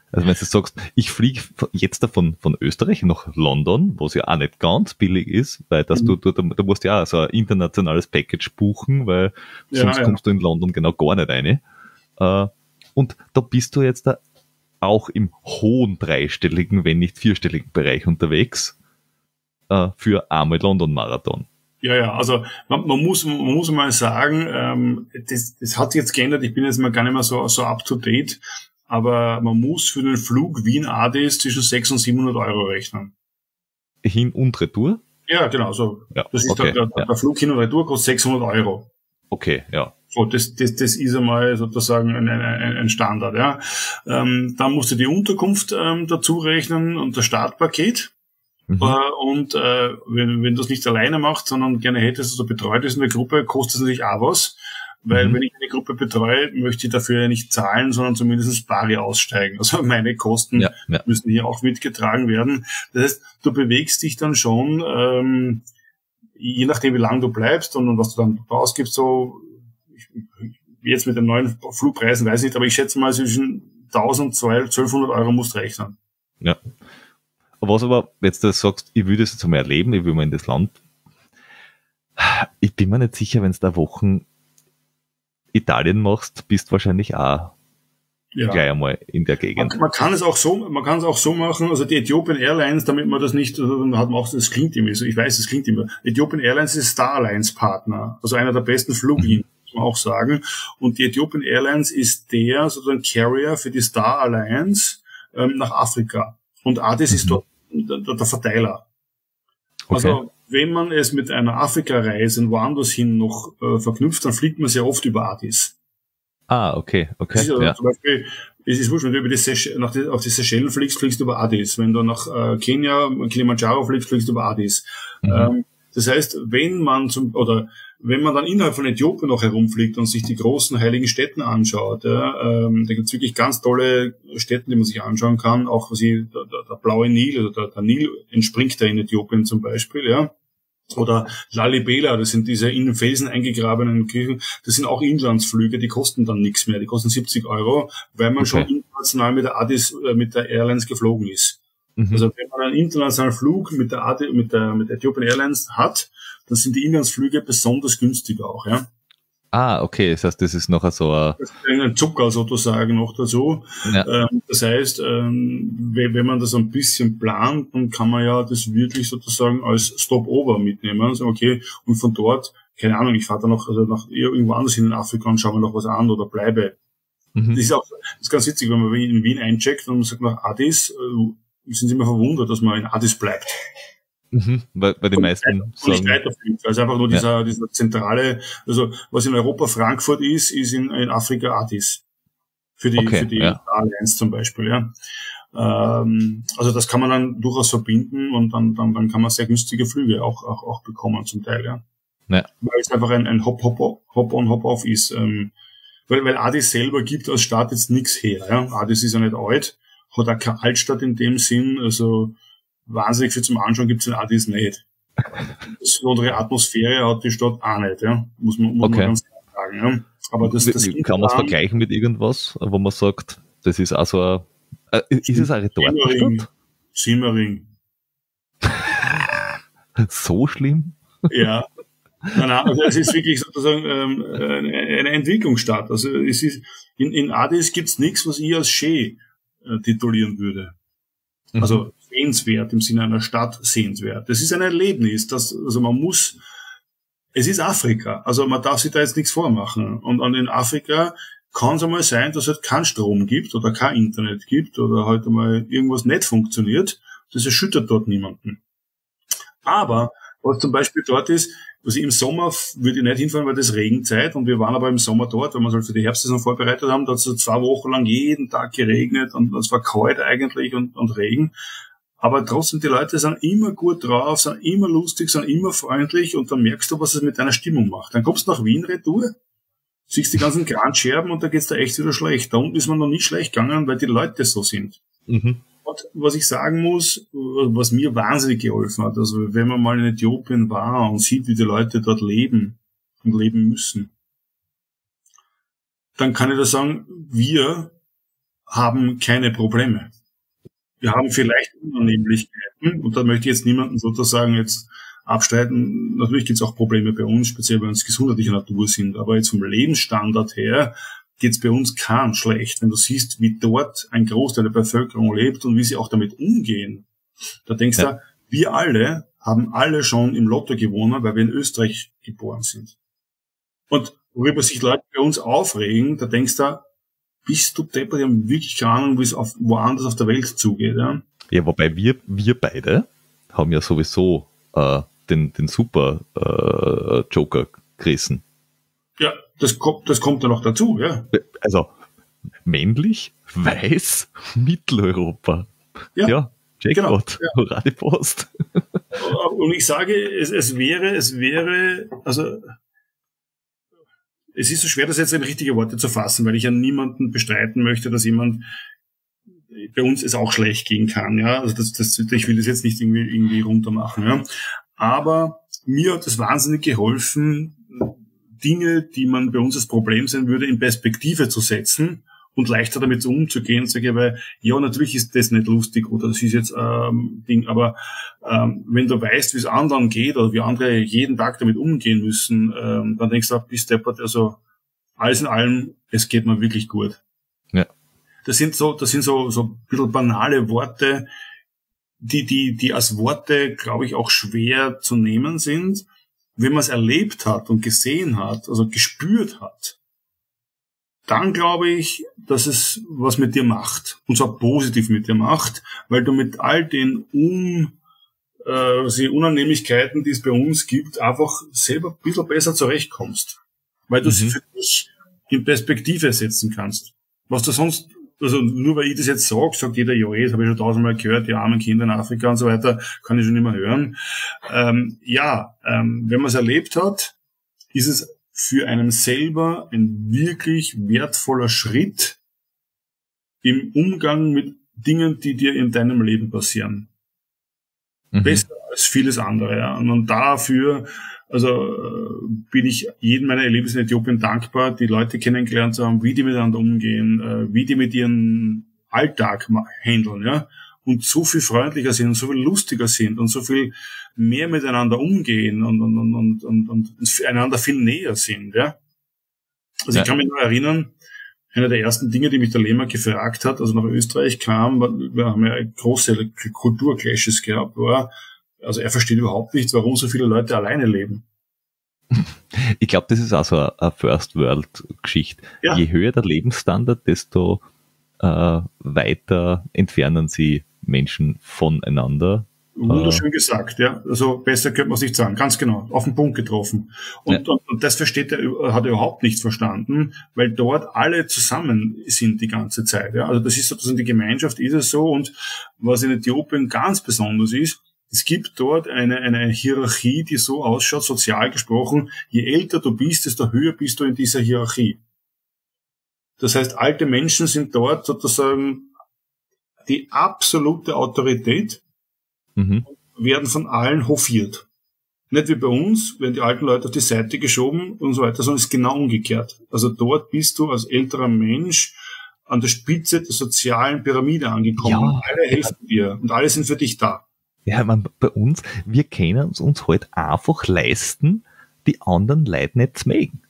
Also wenn du sagst, ich fliege jetzt davon von Österreich nach London, was ja auch nicht ganz billig ist, weil da musst du ja auch so ein internationales Package buchen, weil sonst kommst du in London genau gar nicht rein. Und da bist du jetzt da auch im hohen dreistelligen, wenn nicht vierstelligen Bereich unterwegs für einmal London-Marathon. Ja, also man muss mal sagen, das hat sich jetzt geändert, ich bin jetzt mal gar nicht mehr so up to date, aber man muss für den Flug Wien-Addis zwischen 600 und 700 Euro rechnen. Hin und Retour? Ja, genau, so. Ja, das ist okay, der Flug hin und Retour kostet 600 Euro. Okay, ja. So, das ist einmal sozusagen ein Standard, ja. Dann musst du die Unterkunft dazu rechnen und das Startpaket. Und wenn du es nicht alleine machst, sondern gerne hättest, dass du betreut ist in der Gruppe, kostet es natürlich auch was. Weil wenn ich eine Gruppe betreue, möchte ich dafür ja nicht zahlen, sondern zumindest Bari aussteigen. Also meine Kosten müssen hier auch mitgetragen werden. Das heißt, du bewegst dich dann schon, je nachdem wie lange du bleibst und was du dann ausgibst, so jetzt mit den neuen Flugpreisen weiß ich nicht, aber ich schätze mal zwischen 1000 und 1200 Euro musst du rechnen. Ja. Was aber, jetzt du sagst, ich will das jetzt einmal erleben, ich will mal in das Land. Ich bin mir nicht sicher, wenn du da Wochen Italien machst, bist wahrscheinlich auch gleich einmal in der Gegend. Man kann es auch so machen, also die Ethiopian Airlines, damit man das nicht, hat man auch, das klingt immer so, ich weiß, es klingt immer. Ethiopian Airlines ist Star Alliance Partner, also einer der besten Fluglinien, muss man auch sagen. Und die Ethiopian Airlines ist der sozusagen Carrier für die Star Alliance nach Afrika. Und Addis ist dort der Verteiler. Okay. Also wenn man es mit einer Afrika-Reise woanders hin noch verknüpft, dann fliegt man sehr oft über Addis. Ah, okay. Das ist also zum Beispiel, es ist wurscht, wenn du auf die Seychellen fliegst du über Addis. Wenn du nach Kenia, Kilimanjaro fliegst du über Addis. Das heißt, wenn man dann innerhalb von Äthiopien noch herumfliegt und sich die großen heiligen Städten anschaut, da gibt's wirklich ganz tolle Städte, die man sich anschauen kann, auch der blaue Nil, also der Nil entspringt da in Äthiopien zum Beispiel, ja. Oder Lalibela, das sind diese in den Felsen eingegrabenen Kirchen, das sind auch Inlandsflüge, die kosten dann nichts mehr, die kosten 70 Euro, weil man schon international mit der Addis, mit der Airlines geflogen ist. Also wenn man einen internationalen Flug mit der Ethiopian Airlines hat, dann sind die Inlandsflüge besonders günstig auch, ja. Ah, okay, das heißt, das ist noch so ein Zucker sozusagen noch dazu. Ja. Das heißt, wenn man das ein bisschen plant, dann kann man ja das wirklich sozusagen als Stopover mitnehmen. Also okay, und von dort, keine Ahnung, ich fahre dann noch irgendwo anders hin in Afrika und schaue mir noch was an oder bleibe. Das ist ganz witzig, wenn man in Wien eincheckt und man sagt nach Addis, sind sie immer verwundert, dass man in Addis bleibt. Weil die meisten sagen, nicht weiterfliegt. Also einfach nur dieser zentrale, also was in Europa Frankfurt ist in Afrika Addis. Für die Allianz zum Beispiel, ja. Also das kann man dann durchaus verbinden und dann kann man sehr günstige Flüge auch bekommen zum Teil, ja. Weil es einfach ein Hop-on, Hop-off ist. Weil Addis selber gibt als Stadt jetzt nichts her, ja. Addis ist ja nicht alt, hat auch keine Altstadt in dem Sinn, also wahnsinnig viel zum Anschauen gibt's in Addis nicht. So eine Atmosphäre hat die Stadt auch nicht, ja. Muss man ganz klar sagen, ja. Aber das kann man es vergleichen mit irgendwas, wo man sagt, das ist auch so ist es eine Retortenstadt? Simmering. So schlimm? Ja. Nein, also es ist wirklich sozusagen eine Entwicklungsstadt. Also es ist in Addis gibt's nichts, was ich als schön titulieren würde. Also sehenswert im Sinne einer Stadt sehenswert. Das ist ein Erlebnis, es ist Afrika, also man darf sich da jetzt nichts vormachen. Und in Afrika kann es einmal sein, dass es halt keinen Strom gibt oder kein Internet gibt oder halt einmal irgendwas nicht funktioniert. Das erschüttert dort niemanden. Aber was zum Beispiel dort ist, also im Sommer würde ich nicht hinfahren, weil das Regenzeit und wir waren aber im Sommer dort, weil wir es halt für die Herbstsaison vorbereitet haben, da hat es so 2 Wochen lang jeden Tag geregnet und es war kalt eigentlich und Regen. Aber trotzdem, die Leute sind immer gut drauf, sind immer lustig, sind immer freundlich und dann merkst du, was es mit deiner Stimmung macht. Dann kommst du nach Wien retour, siehst die ganzen Grandscherben und da geht's da echt wieder schlecht. Da unten ist man noch nicht schlecht gegangen, weil die Leute so sind. Und was ich sagen muss, was mir wahnsinnig geholfen hat, also wenn man mal in Äthiopien war und sieht, wie die Leute dort leben und leben müssen, dann kann ich da sagen, wir haben keine Probleme. Wir haben vielleicht Unannehmlichkeiten, und da möchte ich jetzt niemanden sozusagen jetzt abstreiten. Natürlich gibt es auch Probleme bei uns, speziell wenn es gesundheitlicher Natur sind, aber jetzt vom Lebensstandard her geht es bei uns keinem schlecht. Wenn du siehst, wie dort ein Großteil der Bevölkerung lebt und wie sie auch damit umgehen, da denkst du, wir alle haben alle schon im Lotto gewonnen, weil wir in Österreich geboren sind. Und worüber sich Leute bei uns aufregen, da denkst du, bist du deppert, die haben wirklich keine Ahnung, wie es woanders auf der Welt zugeht. Ja, ja, wobei wir beide haben ja sowieso den Super Joker gerissen. Ja, das kommt ja noch dazu, ja. Also männlich, weiß, Mitteleuropa. Ja, Jackpot, genau, hurra die Post. Und ich sage, es wäre, also es ist so schwer, das jetzt in richtige Worte zu fassen, weil ich ja niemanden bestreiten möchte, dass jemand bei uns es auch schlecht gehen kann. Ja, also ich will das jetzt nicht irgendwie runter machen. Ja, aber mir hat es wahnsinnig geholfen, Dinge, die man bei uns als Problem sehen würde, in Perspektive zu setzen und leichter damit umzugehen. Sage ich, weil, ja, natürlich ist das nicht lustig oder das ist jetzt Ding, aber wenn du weißt, wie es anderen geht oder wie andere jeden Tag damit umgehen müssen, dann denkst du, bist deppert, also alles in allem, es geht mir wirklich gut. Ja. Das sind so ein bisschen banale Worte, die als Worte, glaube ich, auch schwer zu nehmen sind. Wenn man es erlebt hat und gesehen hat, also gespürt hat, dann glaube ich, dass es was mit dir macht. Und zwar positiv mit dir macht, weil du mit all den Unannehmlichkeiten, die es bei uns gibt, einfach selber ein bisschen besser zurechtkommst. Weil du sie für dich in Perspektive setzen kannst. Was du sonst, also nur weil ich das jetzt sage, sagt jeder, ja, das habe ich schon tausendmal gehört, die armen Kinder in Afrika und so weiter, kann ich schon nicht mehr hören. Wenn man es erlebt hat, ist es für einen selber ein wirklich wertvoller Schritt im Umgang mit Dingen, die dir in deinem Leben passieren. Besser als vieles andere. Ja. Und dafür, bin ich jedem meiner Erlebnisse in Äthiopien dankbar, die Leute kennengelernt zu haben, wie die miteinander umgehen, wie die mit ihrem Alltag handeln, ja, und so viel freundlicher sind und so viel lustiger sind und so viel mehr miteinander umgehen und einander viel näher sind, ja. Also ich kann mich noch erinnern, einer der ersten Dinge, die mich der Lehmer gefragt hat, also nach Österreich kam, wir haben ja große Kulturclashes gehabt, also er versteht überhaupt nicht, warum so viele Leute alleine leben. Ich glaube, das ist auch so eine First-World-Geschichte. Ja. Je höher der Lebensstandard, desto weiter entfernen sie Menschen voneinander. Wunderschön gesagt, ja. Also besser könnte man es nicht sagen. Ganz genau. Auf den Punkt getroffen. Und das hat er überhaupt nicht verstanden, weil dort alle zusammen sind die ganze Zeit. Ja. Also das ist sozusagen die Gemeinschaft, ist es so. Und was in Äthiopien ganz besonders ist, es gibt dort eine Hierarchie, die so ausschaut, sozial gesprochen, je älter du bist, desto höher bist du in dieser Hierarchie. Das heißt, alte Menschen sind dort sozusagen die absolute Autorität, werden von allen hofiert. Nicht wie bei uns, werden die alten Leute auf die Seite geschoben und so weiter, sondern es ist genau umgekehrt. Also dort bist du als älterer Mensch an der Spitze der sozialen Pyramide angekommen. Ja, alle helfen dir und alle sind für dich da. Ja, bei uns, wir können uns halt einfach leisten, die anderen Leute nicht zu mögen.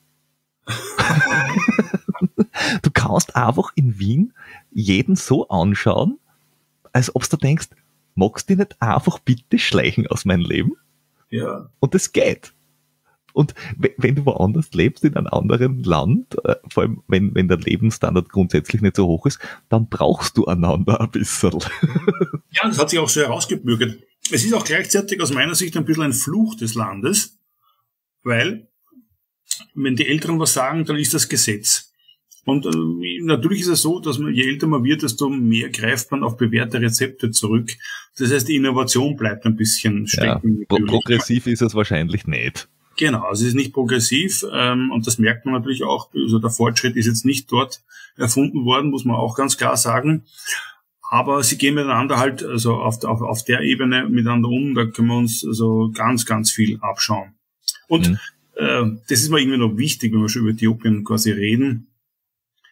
Du kannst einfach in Wien jeden so anschauen, als ob du denkst, magst du nicht einfach bitte schleichen aus meinem Leben? Ja. Und das geht. Und wenn du woanders lebst, in einem anderen Land, vor allem wenn der Lebensstandard grundsätzlich nicht so hoch ist, dann brauchst du einander ein bisschen. Ja, das hat sich auch so herausgebürgert. Es ist auch gleichzeitig aus meiner Sicht ein bisschen ein Fluch des Landes, weil wenn die Älteren was sagen, dann ist das Gesetz. Und natürlich ist es so, dass je älter man wird, desto mehr greift man auf bewährte Rezepte zurück. Das heißt, die Innovation bleibt ein bisschen stecken. Ja, progressiv ist es wahrscheinlich nicht. Genau, also es ist nicht progressiv und das merkt man natürlich auch. Also der Fortschritt ist jetzt nicht dort erfunden worden, muss man auch ganz klar sagen. Aber sie gehen miteinander halt also auf der Ebene miteinander um, da können wir uns also ganz, ganz viel abschauen. Und das ist mir irgendwie noch wichtig, wenn wir schon über Äthiopien quasi reden.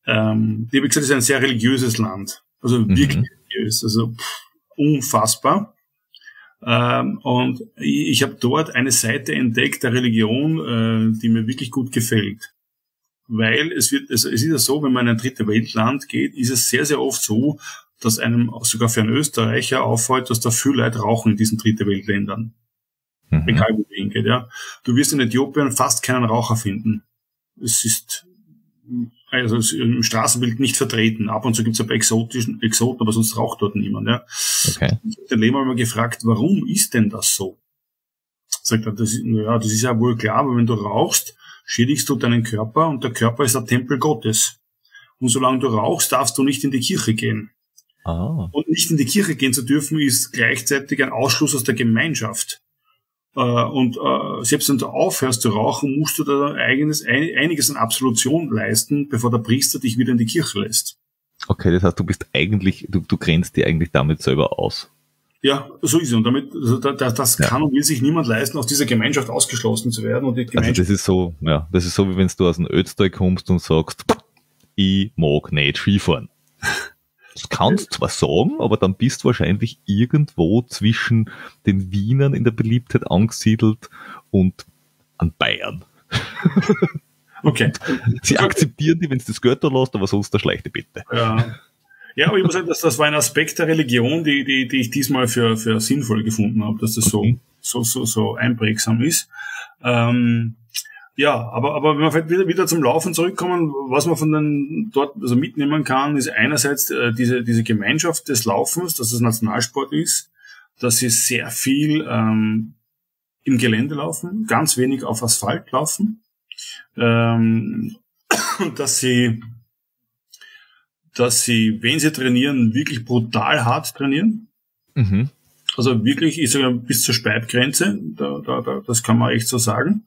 wie gesagt, es ist ein sehr religiöses Land. Also wirklich religiös. Also unfassbar. Und ich habe dort eine Seite entdeckt der Religion, die mir wirklich gut gefällt. Weil es ist ja so, wenn man in ein dritte Weltland geht, ist es sehr, sehr oft so, dass einem sogar für einen Österreicher auffällt, dass da viele Leute rauchen in diesen dritte Weltländern. Egal wo du hingeht, ja. Du wirst in Äthiopien fast keinen Raucher finden. Es ist im Straßenbild nicht vertreten. Ab und zu gibt es ein paar Exoten, aber sonst raucht dort niemand, ja. Okay. Ich habe den Lehmann mal gefragt, warum ist denn das so? Sagt er, das ist ja wohl klar, aber wenn du rauchst, schädigst du deinen Körper und der Körper ist der Tempel Gottes. Und solange du rauchst, darfst du nicht in die Kirche gehen. Und nicht in die Kirche gehen zu dürfen, ist gleichzeitig ein Ausschluss aus der Gemeinschaft. Und selbst wenn du aufhörst zu rauchen, musst du da einiges an Absolution leisten, bevor der Priester dich wieder in die Kirche lässt. Okay, das heißt, du bist eigentlich, du grenzt dir eigentlich damit selber aus. Ja, so ist es. Und damit, also das kann und will sich niemand leisten, aus dieser Gemeinschaft ausgeschlossen zu werden. Und die Gemeinschaft, also das ist so, wie wenn du aus dem Ötztal kommst und sagst, ich mag nicht Skifahren. Das kannst du zwar sagen, aber dann bist du wahrscheinlich irgendwo zwischen den Wienern in der Beliebtheit angesiedelt und an Bayern. Okay. Sie akzeptieren die, wenn du das Geld da lässt, aber sonst der schlechte bitte. Ja, aber ich muss sagen, das war ein Aspekt der Religion, die ich diesmal für sinnvoll gefunden habe, dass das so einprägsam ist. Ja, aber wenn wir vielleicht wieder zum Laufen zurückkommen, was man von den dort also mitnehmen kann, ist einerseits diese Gemeinschaft des Laufens, dass es Nationalsport ist, dass sie sehr viel im Gelände laufen, ganz wenig auf Asphalt laufen, dass sie, wenn sie trainieren, wirklich brutal hart trainieren. Also wirklich, ich sage bis zur Speibgrenze, das kann man echt so sagen.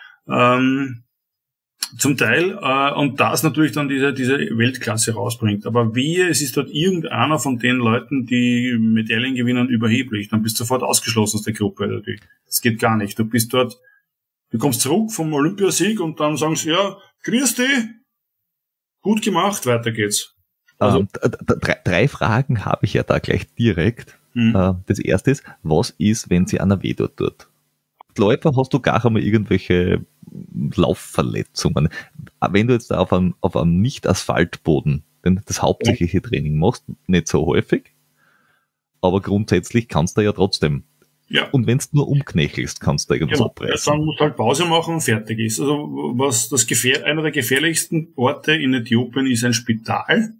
Zum Teil, und das natürlich dann diese Weltklasse rausbringt. Aber es ist dort irgendeiner von den Leuten, die Medaillen gewinnen, überheblich, dann bist du sofort ausgeschlossen aus der Gruppe. Das geht gar nicht. Du kommst zurück vom Olympiasieg und dann sagen sie, ja, grüß dich, gut gemacht, weiter geht's. Also, 3 Fragen habe ich ja da gleich direkt. Das erste ist, was ist, wenn sie einer weh tut? Läufer hast du gar einmal irgendwelche Laufverletzungen. Wenn du jetzt auf einem Nicht-Asphaltboden das hauptsächliche Training machst, nicht so häufig, aber grundsätzlich kannst du ja trotzdem. Ja. Und wenn du nur umknechelst, kannst du irgendwas abreißen. Dann musst du halt Pause machen und fertig ist. Also einer der gefährlichsten Orte in Äthiopien ist ein Spital.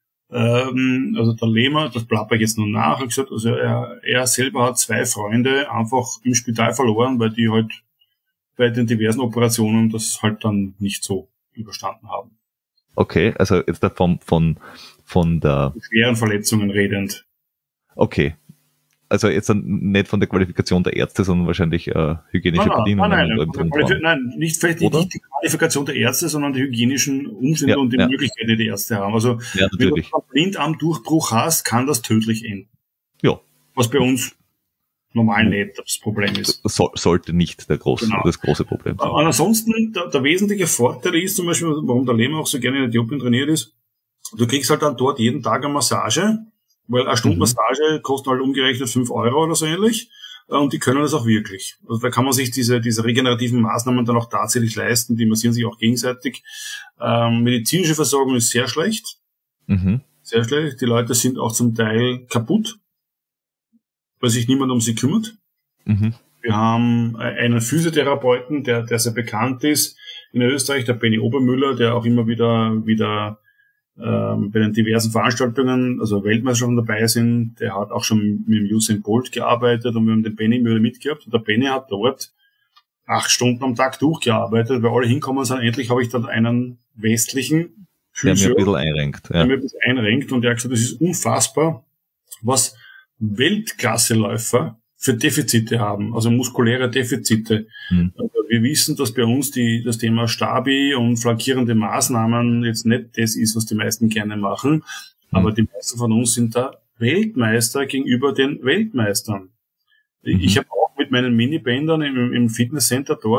Also der Lehmer, das plapper ich jetzt nur nach, hat gesagt, also er selber hat 2 Freunde einfach im Spital verloren, weil die halt bei den diversen Operationen das halt dann nicht so überstanden haben. Okay, also jetzt von der schweren Verletzungen redend. Okay. Also jetzt nicht von der Qualifikation der Ärzte, sondern wahrscheinlich hygienische Bedingungen. Nein, nicht die Qualifikation der Ärzte, sondern die hygienischen Umstände und die Möglichkeiten, die Ärzte haben. Also wenn du einen Blinddarmdurchbruch hast, kann das tödlich enden. Ja. Was bei uns normal nicht das Problem ist. Sollte nicht das große Problem sein. Und ansonsten, der wesentliche Vorteil ist zum Beispiel, warum der Lehmer auch so gerne in Äthiopien trainiert ist, du kriegst halt dann dort jeden Tag eine Massage, weil eine Stunde Massage kostet halt umgerechnet 5 Euro oder so ähnlich. Und die können das auch wirklich. Also da kann man sich diese regenerativen Maßnahmen dann auch tatsächlich leisten. Die massieren sich auch gegenseitig. Medizinische Versorgung ist sehr schlecht. Sehr schlecht. Die Leute sind auch zum Teil kaputt, weil sich niemand um sie kümmert. Wir haben einen Physiotherapeuten, der sehr bekannt ist in Österreich, der Benny Obermüller, der auch immer wieder bei den diversen Veranstaltungen, also Weltmeisterschaften dabei sind. Der hat auch schon mit dem Usain Bolt gearbeitet und wir haben den Benny mitgehabt. Und der Benny hat dort 8 Stunden am Tag durchgearbeitet, weil alle hinkommen sind. Endlich habe ich dann einen westlichen Physio, der mir ein bisschen einrenkt. Und der hat gesagt, das ist unfassbar, was Weltklasseläufer für Defizite haben, also muskuläre Defizite. Also wir wissen, dass bei uns das Thema Stabi und flankierende Maßnahmen jetzt nicht das ist, was die meisten gerne machen, aber die meisten von uns sind da Weltmeister gegenüber den Weltmeistern. Ich habe auch mit meinen Minibändern im Fitnesscenter dort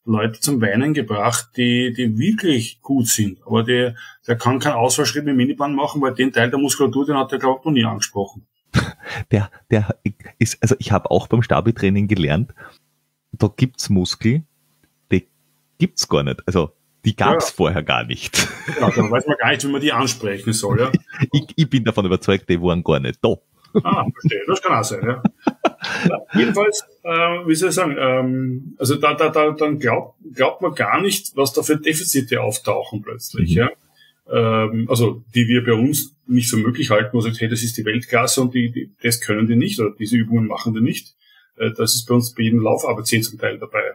Leute zum Weinen gebracht, die wirklich gut sind. Aber der kann keinen Ausfallschritt mit Miniband machen, weil den Teil der Muskulatur, den hat er, glaube ich, noch nie angesprochen. Der ist, also ich habe auch beim Stabi-Training gelernt, da gibt's Muskel, die gibt's gar nicht. Also die gab's vorher gar nicht. Genau, dann weiß man gar nicht, wie man die ansprechen soll. Ja? Ich bin davon überzeugt, die waren gar nicht da. Verstehe. Das kann auch sein, ja. Ja, jedenfalls, wie soll ich sagen, also dann glaubt man gar nicht, was da für Defizite auftauchen plötzlich, ja. Also, die wir bei uns nicht für möglich halten, wo man sagt, hey, das ist die Weltklasse und das können die nicht, oder diese Übungen machen die nicht. Das ist bei uns bei jedem Lauf-ABC zum Teil dabei.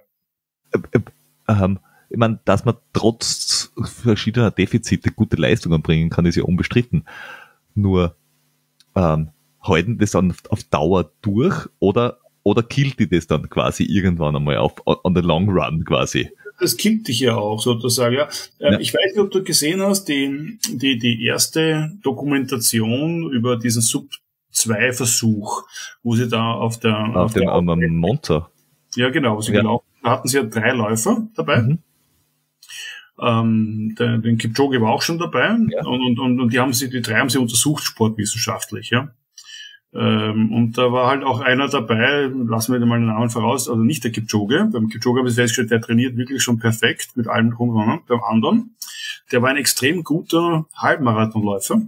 Ich meine, dass man trotz verschiedener Defizite gute Leistungen bringen kann, ist ja unbestritten. Nur, halten das dann auf Dauer durch oder killt die das dann quasi irgendwann einmal on the long run quasi? Das killt dich ja auch sozusagen, ja. Ja. Ich weiß nicht, ob du gesehen hast, die erste Dokumentation über diesen Sub-2-Versuch, wo sie da auf dem Monza. Ja, genau, wo sie gelaufen. Da hatten sie ja 3 Läufer dabei. Den Kipchoge war auch schon dabei, ja. Und die 3 haben sie untersucht sportwissenschaftlich, ja. Und da war halt auch einer dabei, lassen wir mal den Namen voraus, also nicht der Kipchoge. Beim Kipchoge habe ich festgestellt, der trainiert wirklich schon perfekt mit allem drum und dran. Beim anderen, der war ein extrem guter Halbmarathonläufer,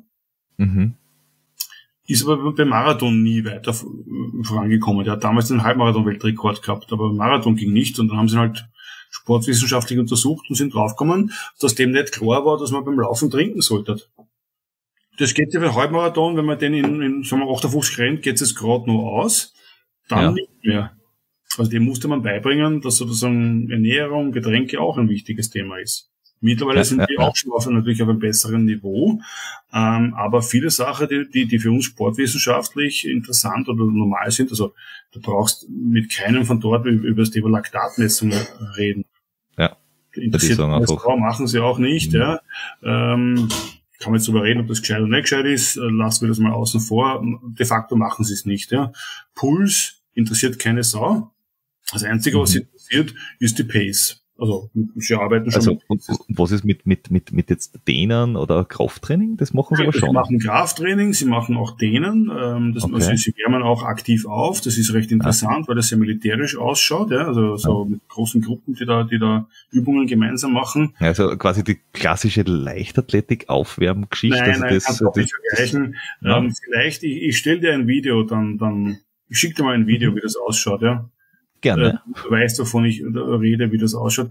ist aber beim Marathon nie weiter vorangekommen. Der hat damals den Halbmarathon-Weltrekord gehabt, aber beim Marathon ging nicht und dann haben sie ihn halt sportwissenschaftlich untersucht und sind draufgekommen, dass dem nicht klar war, dass man beim Laufen trinken sollte. Das geht ja bei Halbmarathon, wenn man den in sagen wir, 58 rennt, geht es gerade noch aus, dann nicht mehr. Also dem musste man beibringen, dass sozusagen Ernährung, Getränke auch ein wichtiges Thema ist. Mittlerweile sind die auch schon natürlich auf einem besseren Niveau, aber viele Sachen, die für uns sportwissenschaftlich interessant oder normal sind, also du brauchst mit keinem von dort über das Thema Laktatmessungen reden. Ja. Interessiert machen sie auch nicht, ja. Kann man jetzt darüber reden, ob das gescheit oder nicht gescheit ist, lassen wir das mal außen vor. De facto machen sie es nicht. Ja. Puls interessiert keine Sau. Das Einzige, was sie interessiert, ist die Pace. Also sie arbeiten schon. Also und was ist mit jetzt Dehnen oder Krafttraining? Das machen sie aber schon. Sie machen Krafttraining, sie machen auch Dehnen. Also sie wärmen auch aktiv auf. Das ist recht interessant, weil das sehr militärisch ausschaut. Ja? Also so mit großen Gruppen, die da Übungen gemeinsam machen. Also quasi die klassische Leichtathletik-Aufwärmgeschichte. Nein, kannst du auch nicht vergleichen. Vielleicht, ich stelle dir ein Video, dann ich schicke dir mal ein Video, wie das ausschaut. Ja. Gerne. Du weißt, wovon ich rede, wie das ausschaut.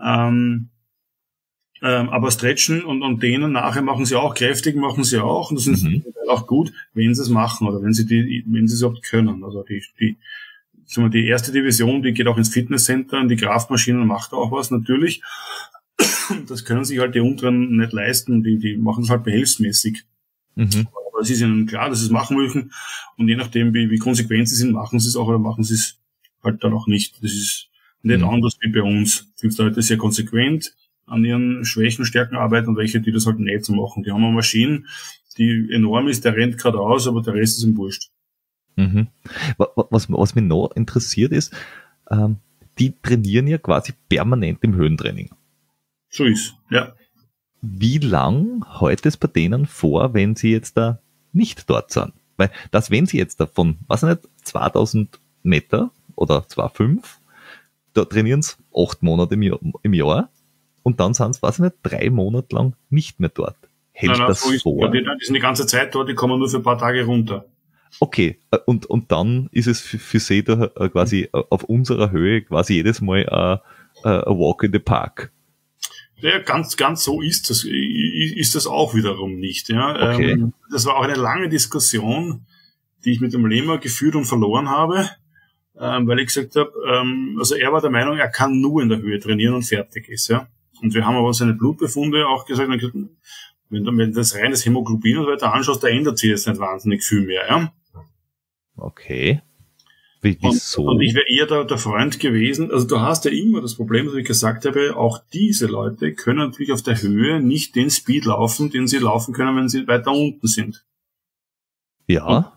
Aber Stretchen und Dehnen nachher machen sie auch, kräftig machen sie auch. Und das ist auch gut, wenn sie es machen oder wenn sie es überhaupt können. Also die erste Division, die geht auch ins Fitnesscenter, in die Kraftmaschinen und macht auch was natürlich. Das können sich halt die unteren nicht leisten. Die machen es halt behelfsmäßig. Aber es ist ihnen klar, dass sie es machen möchten. Und je nachdem, wie konsequent sie sind, machen sie es auch oder machen sie es halt dann auch nicht. Das ist nicht anders wie bei uns. Es gibt Leute sehr konsequent an ihren Schwächen, Stärken arbeiten und welche, die das halt nicht so machen. Die haben eine Maschine, die enorm ist, der rennt gerade aus, aber der Rest ist ihm wurscht. Was mich noch interessiert ist, die trainieren ja quasi permanent im Höhentraining. So ist, ja. Wie lang hält es bei denen vor, wenn sie jetzt da nicht dort sind? Weil wenn sie jetzt davon, 2000 Meter oder 2,5, da trainieren sie 8 Monate im Jahr und dann sind sie, 3 Monate lang nicht mehr dort. Hält das so vor? Die sind die ganze Zeit dort, die kommen nur für ein paar Tage runter. Okay, und dann ist es für sie da quasi auf unserer Höhe quasi jedes Mal a Walk in the Park. Ja, ganz so ist das auch wiederum nicht. Ja. Okay. Das war auch eine lange Diskussion, die ich mit dem Lehmer geführt und verloren habe. Weil ich gesagt habe, also er war der Meinung, er kann nur in der Höhe trainieren und fertig ist, ja. Und wir haben aber seine Blutbefunde auch gesagt, wenn du das reines Hämoglobin und so weiter anschaust, da ändert sich jetzt nicht wahnsinnig viel mehr, ja. Okay. Wieso? Und ich wäre eher der Freund gewesen, also du hast ja immer das Problem, dass ich gesagt habe, auch diese Leute können natürlich auf der Höhe nicht den Speed laufen, den sie laufen können, wenn sie weiter unten sind. Ja.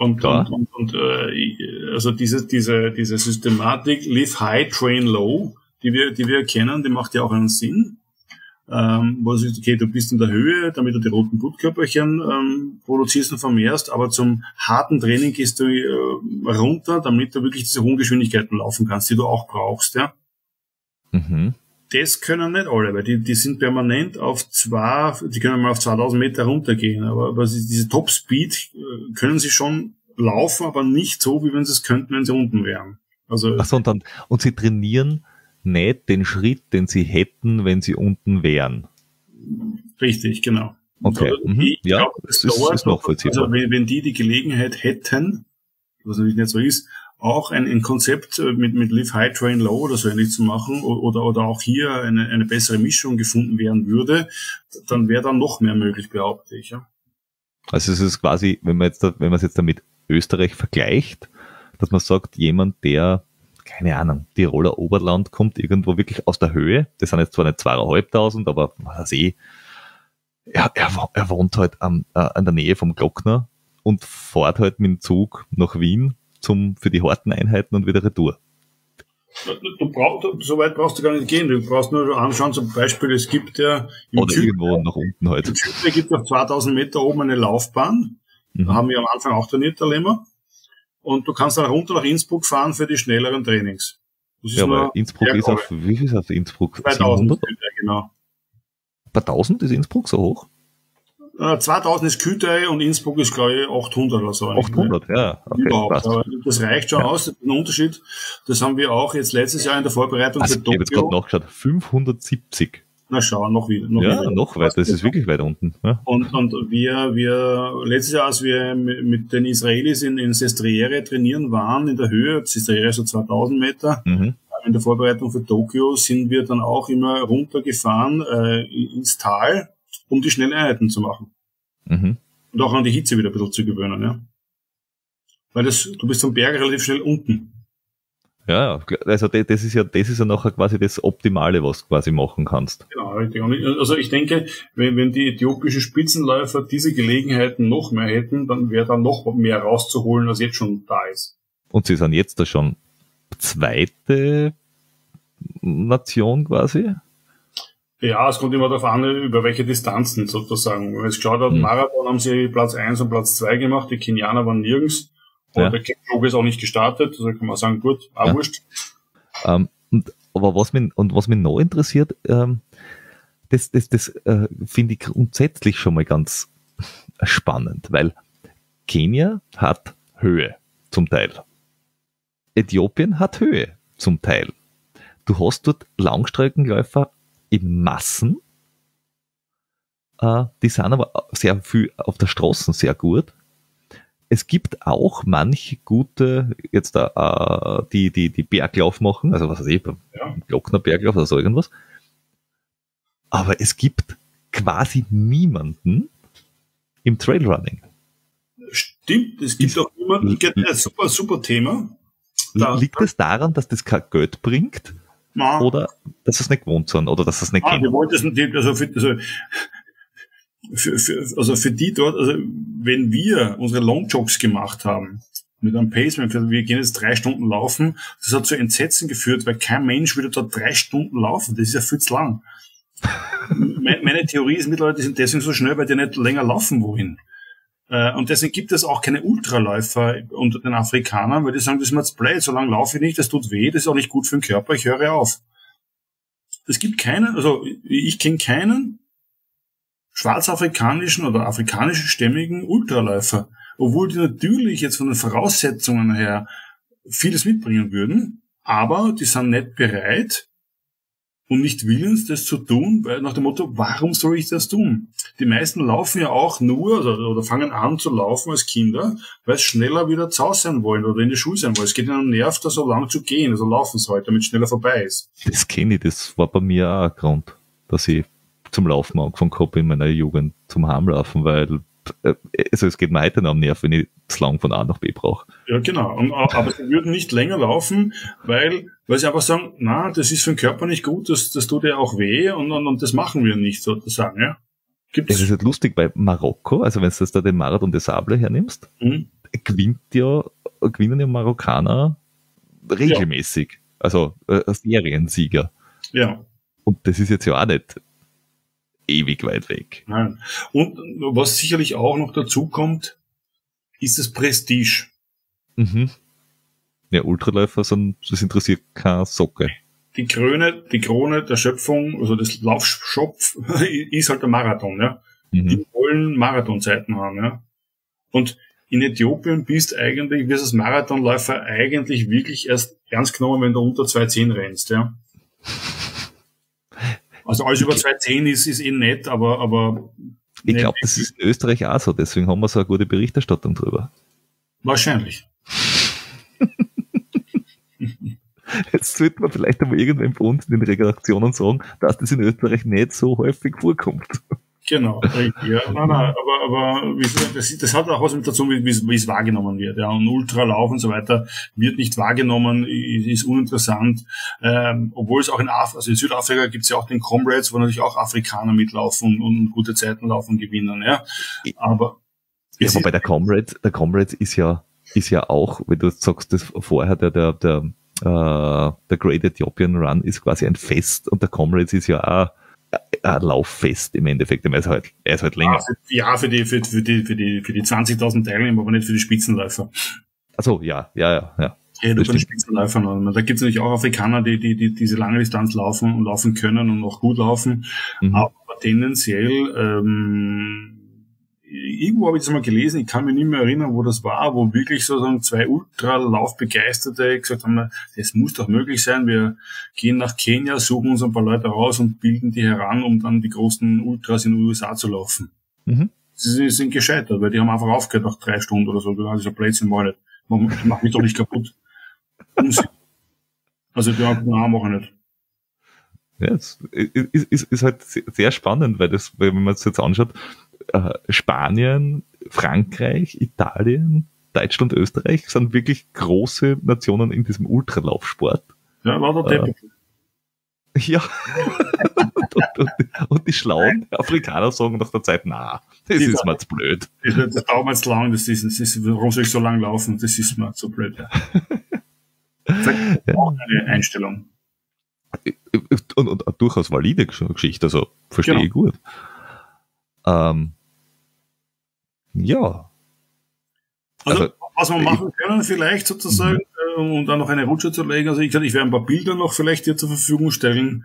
Also diese Systematik, live high, train low, die wir kennen, die macht ja auch einen Sinn. Wo du sagst, okay, du bist in der Höhe, damit du die roten Blutkörperchen produzierst und vermehrst, aber zum harten Training gehst du runter, damit du wirklich diese hohen Geschwindigkeiten laufen kannst, die du auch brauchst, ja. Mhm. Das können nicht alle, weil die sind permanent die können mal auf 2000 Meter runtergehen, aber diese Top-Speed können sie schon laufen, aber nicht so, wie wenn sie es könnten, wenn sie unten wären. Also. Ach so, und sie trainieren nicht den Schritt, den sie hätten, wenn sie unten wären. Richtig, genau. Okay, Ich ja, glaube, das ist nachvollziehbar. Also wenn die Gelegenheit hätten, was natürlich nicht so ist, auch ein Konzept mit Live High, Train Low oder so ähnlich zu machen oder auch hier eine bessere Mischung gefunden werden würde, dann wäre da noch mehr möglich, behaupte ich. Ja. Also es ist quasi, wenn man es jetzt damit Österreich vergleicht, dass man sagt, jemand, der, keine Ahnung, Tiroler Oberland kommt irgendwo wirklich aus der Höhe, das sind jetzt zwar nicht 2.500, aber was weiß ich, er wohnt halt an der Nähe vom Glockner und fährt halt mit dem Zug nach Wien für die harten Einheiten und wieder retour. So weit brauchst du gar nicht gehen. Du brauchst nur anschauen, zum Beispiel, es gibt ja oder irgendwo nach unten halt. Es gibt auf 2000 Meter oben eine Laufbahn. Da haben wir am Anfang auch trainiert, der Lemmer. Und du kannst dann runter nach Innsbruck fahren für die schnelleren Trainings. Das ist aber Innsbruck ist auf, wie viel ist auf Innsbruck? 2000, genau. Bei 1000 ist Innsbruck so hoch? 2000 ist Kütei und Innsbruck ist, glaube ich, 800 oder so. 800, ja. Okay, überhaupt. Aber das reicht schon aus, ein Unterschied. Das haben wir auch jetzt letztes Jahr in der Vorbereitung für Tokio. Ich habe jetzt gerade nachgeschaut, 570. Na schau, noch wieder. Noch weiter, das ist wirklich weit unten. Ja. Und wir letztes Jahr, als wir mit den Israelis in Sestriere trainieren waren, in der Höhe, Sestriere so 2000 Meter, in der Vorbereitung für Tokio sind wir dann auch immer runtergefahren ins Tal, um die schnellen Einheiten zu machen. Und auch an die Hitze wieder ein bisschen zu gewöhnen, ja. Weil du bist am Berg relativ schnell unten. Ja, also das ist ja nachher quasi das Optimale, was du quasi machen kannst. Genau, richtig. Also ich denke, wenn die äthiopischen Spitzenläufer diese Gelegenheiten noch mehr hätten, dann wäre da noch mehr rauszuholen, als jetzt schon da ist. Und sie sind jetzt da schon zweite Nation quasi? Ja, es kommt immer darauf an, über welche Distanzen sozusagen. Wenn man jetzt geschaut hat, Marathon haben sie Platz 1 und Platz 2 gemacht, die Kenianer waren nirgends. Und der Kipchoge ist auch nicht gestartet, also kann man sagen, gut, wurscht. Aber was mich noch interessiert, das finde ich grundsätzlich schon mal ganz spannend, weil Kenia hat Höhe zum Teil. Äthiopien hat Höhe zum Teil. Du hast dort Langstreckenläufer in Massen, die sind aber sehr viel auf der Straße sehr gut. Es gibt auch manche gute, jetzt die Berglauf machen, also was weiß ich, Glockner Berglauf oder so irgendwas. Aber es gibt quasi niemanden im Trailrunning. Stimmt, es gibt auch niemanden, super Thema. Liegt es daran, dass das kein Geld bringt? Nein. Oder dass sie es nicht gewohnt sind? Oder dass sie es nicht kennen? Wir wollten das nicht, also für die dort, also wenn wir unsere Longjogs gemacht haben, mit einem Paceman, wir gehen jetzt 3 Stunden laufen, das hat zu Entsetzen geführt, weil kein Mensch würde dort 3 Stunden laufen, das ist ja viel zu lang. Meine Theorie ist mittlerweile, die sind deswegen so schnell, weil die nicht länger laufen wollen. Und deswegen gibt es auch keine Ultraläufer unter den Afrikanern, weil die sagen, das ist mir jetzt blöd, so lange laufe ich nicht, das tut weh, das ist auch nicht gut für den Körper, ich höre auf. Es gibt keinen, also ich kenne keinen schwarzafrikanischen oder afrikanischen stämmigen Ultraläufer, obwohl die natürlich jetzt von den Voraussetzungen her vieles mitbringen würden, aber die sind nicht bereit und nicht willens, das zu tun, weil nach dem Motto, warum soll ich das tun? Die meisten laufen ja auch nur oder fangen an zu laufen als Kinder, weil sie schneller wieder zu Hause sein wollen oder in die Schule sein wollen. Es geht ihnen am Nerv, da so lang zu gehen, also laufen sie halt, damit es schneller vorbei ist. Das kenne ich, das war bei mir auch ein Grund, dass ich zum Laufen angefangen habe in meiner Jugend, zum Heimlaufen, weil also es geht mir heute noch am Nerv, wenn ich zu lang von A nach B brauche. Ja, genau. Aber sie würden nicht länger laufen, weil sie einfach sagen, na, das ist für den Körper nicht gut, das tut ja auch weh und das machen wir nicht, sozusagen, ja. Gibt's? Das ist halt lustig, bei Marokko, also wenn du da den Marathon des Sables hernimmst, gewinnen ja Marokkaner regelmäßig. Also Seriensieger. Ja. Und das ist jetzt ja auch nicht ewig weit weg. Nein. Und was sicherlich auch noch dazu kommt, ist das Prestige. Mhm. Ja, Ultraläufer das interessiert keine Socke. Die Krone der Schöpfung, also das Laufschopf, ist halt der Marathon, ja. Die wollen Marathonzeiten haben, ja. Und in Äthiopien wirst du als Marathonläufer eigentlich wirklich erst ernst genommen, wenn du unter 2,10 rennst, ja. Also alles über 2,10 ist eh nett, aber ich glaube, das ist in Österreich auch so, deswegen haben wir so eine gute Berichterstattung drüber. Wahrscheinlich. Jetzt sollte man vielleicht einmal irgendwann bei uns in den Redaktionen sagen, dass das in Österreich nicht so häufig vorkommt. Genau. Ja, nein, aber das hat auch was mit dazu, wie es wahrgenommen wird. Ja, und Ultralauf und so weiter wird nicht wahrgenommen, ist uninteressant. Obwohl es auch in Südafrika gibt es ja auch den Comrades, wo natürlich auch Afrikaner mitlaufen und gute Zeiten laufen und gewinnen. Ja, aber bei der Comrades ist ja auch, wenn du sagst, das vorher der Great Ethiopian Run ist quasi ein Fest und der Comrades ist ja auch ein Lauffest im Endeffekt. Er ist halt länger. Ja, für die 20.000 Teilnehmer, aber nicht für die Spitzenläufer. Achso, ja. Ja, bei den Spitzenläufern. Da gibt es natürlich auch Afrikaner, die diese lange Distanz laufen und laufen können und auch gut laufen. Aber tendenziell, irgendwo habe ich das mal gelesen, ich kann mich nicht mehr erinnern, wo das war, wo wirklich sozusagen zwei Ultralaufbegeisterte gesagt haben, das muss doch möglich sein, wir gehen nach Kenia, suchen uns ein paar Leute raus und bilden die heran, um dann die großen Ultras in den USA zu laufen. Sie sind gescheitert, weil die haben einfach aufgehört nach 3 Stunden oder so. Also Blödsinn war nicht. Mach mich doch nicht kaputt. Also die machen nicht. Ja, es ist halt sehr spannend, weil wenn man es jetzt anschaut, Spanien, Frankreich, Italien, Deutschland, Österreich sind wirklich große Nationen in diesem Ultralaufsport. Ja, war der Teppich. Ja. und die schlauen Afrikaner sagen nach der Zeit, das ist mir zu blöd. Das dauert mir zu lang, warum soll ich so lang laufen? Das ist mir zu blöd. Vielleicht auch eine Einstellung. Und durchaus valide Geschichte, also verstehe ich gut. Ja. Also, was wir machen können vielleicht sozusagen, um da noch eine Rutsche zu legen, also ich werde ein paar Bilder noch vielleicht hier zur Verfügung stellen.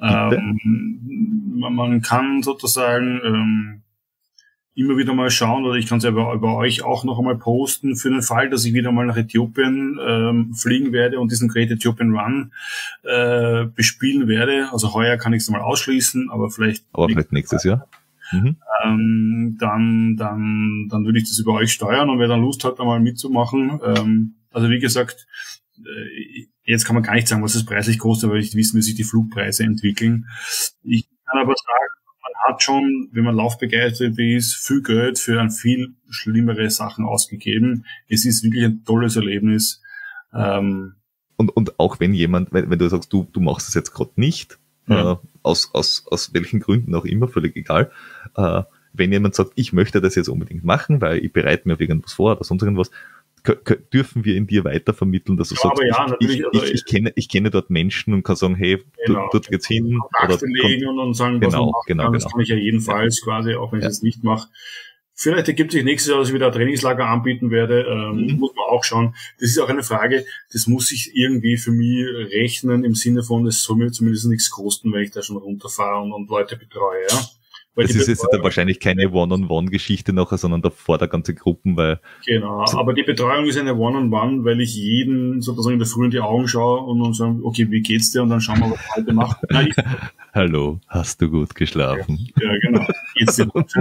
Man kann sozusagen immer wieder mal schauen, oder ich kann es ja über euch auch noch einmal posten, für den Fall, dass ich wieder mal nach Äthiopien fliegen werde und diesen Great Ethiopian Run bespielen werde. Also heuer kann ich es mal ausschließen, aber vielleicht nächstes Jahr. Dann würde ich das über euch steuern, und wer dann Lust hat, einmal mitzumachen. Also wie gesagt, jetzt kann man gar nicht sagen, was das preislich kostet, weil ich wissen, wie sich die Flugpreise entwickeln. Ich kann aber sagen, man hat schon, wenn man laufbegeistert ist, viel Geld für viel schlimmere Sachen ausgegeben. Es ist wirklich ein tolles Erlebnis. Und auch wenn du sagst, du machst es jetzt gerade nicht, aus welchen Gründen auch immer, völlig egal, wenn jemand sagt, ich möchte das jetzt unbedingt machen, weil ich bereite mir auf irgendwas vor oder sonst irgendwas, dürfen wir in dir weitervermitteln, dass du sagst, ich kenne dort Menschen und kann sagen, hey, dort geht's hin. Kontakte legen und sagen, was man machen kann. Das kann ich ja jedenfalls quasi, auch wenn ich es nicht mache. Vielleicht ergibt sich nächstes Jahr, dass ich wieder ein Trainingslager anbieten werde. Muss man auch schauen. Das ist auch eine Frage, das muss sich irgendwie für mich rechnen, im Sinne von, es soll mir zumindest nichts kosten, wenn ich da schon runterfahre und Leute betreue. Ja? Weil das ist jetzt dann wahrscheinlich keine One-on-One-Geschichte nachher, sondern davor der ganze Gruppen, weil... Genau, aber die Betreuung ist eine One-on-One, weil ich jeden sozusagen in der Früh in die Augen schaue und dann sagen, okay, wie geht's dir? Und dann schauen wir, was heute macht. Hallo, hast du gut geschlafen? Ja, genau. Geht's dir gut?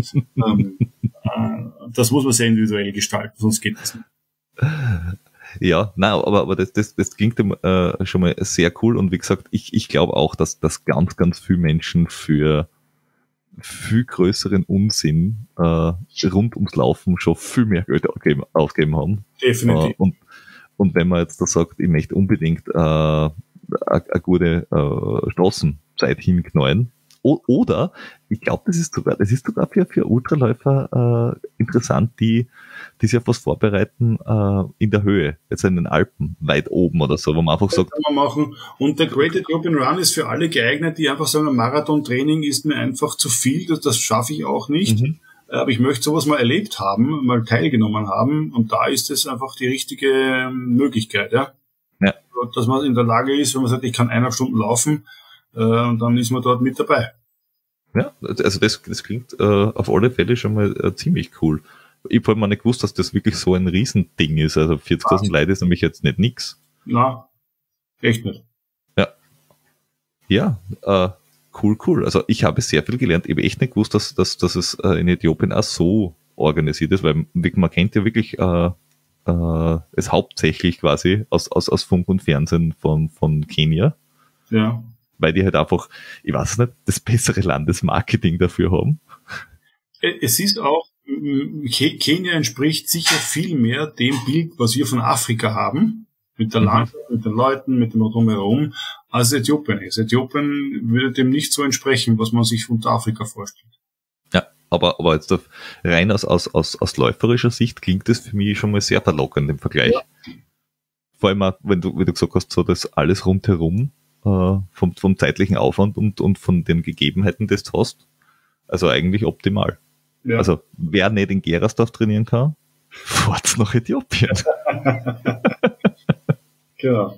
Das muss man sehr individuell gestalten, sonst geht das nicht. Ja, nein, aber das klingt schon mal sehr cool, und wie gesagt, ich glaube auch, dass ganz, ganz viele Menschen für viel größeren Unsinn rund ums Laufen schon viel mehr Geld ausgegeben haben. Definitiv. Und wenn man jetzt da sagt, ich möchte unbedingt eine gute Straßenzeit hinknallen, Oder, ich glaube, das ist sogar für Ultraläufer interessant, die sich auf was vorbereiten in der Höhe, jetzt in den Alpen, weit oben oder so, wo man einfach sagt. Das kann man machen. Und der Great Ethiopian Run ist für alle geeignet, die einfach sagen, ein Marathontraining ist mir einfach zu viel, das schaffe ich auch nicht. Aber ich möchte sowas mal erlebt haben, mal teilgenommen haben. Und da ist es einfach die richtige Möglichkeit, ja. Ja. Dass man in der Lage ist, wenn man sagt, ich kann 1,5 Stunden laufen, und dann ist man dort mit dabei. Ja, also das klingt auf alle Fälle schon mal ziemlich cool. Ich habe mal nicht gewusst, dass das wirklich so ein Riesending ist. Also 40.000 Leute ist nämlich jetzt nicht nix. Na, echt nicht. Ja, cool. Also ich habe sehr viel gelernt. Ich habe echt nicht gewusst, dass es in Äthiopien auch so organisiert ist, weil man kennt ja wirklich es hauptsächlich quasi aus Funk und Fernsehen von Kenia. Ja. Weil die halt einfach, ich weiß nicht, das bessere Landesmarketing dafür haben. Es ist auch, Kenia entspricht sicher viel mehr dem Bild, was wir von Afrika haben, mit der Landschaft, mit den Leuten, mit dem Drumherum, als Äthiopien ist. Äthiopien würde dem nicht so entsprechen, was man sich unter Afrika vorstellt. Ja, aber jetzt rein aus läuferischer Sicht klingt das für mich schon mal sehr verlockend im Vergleich. Ja. Vor allem auch, wenn du gesagt hast, so das alles rundherum, vom zeitlichen Aufwand und von den Gegebenheiten, das du hast. Also eigentlich optimal. Ja. Also wer nicht in Gerasdorf trainieren kann, fahrt nach Äthiopien. Genau.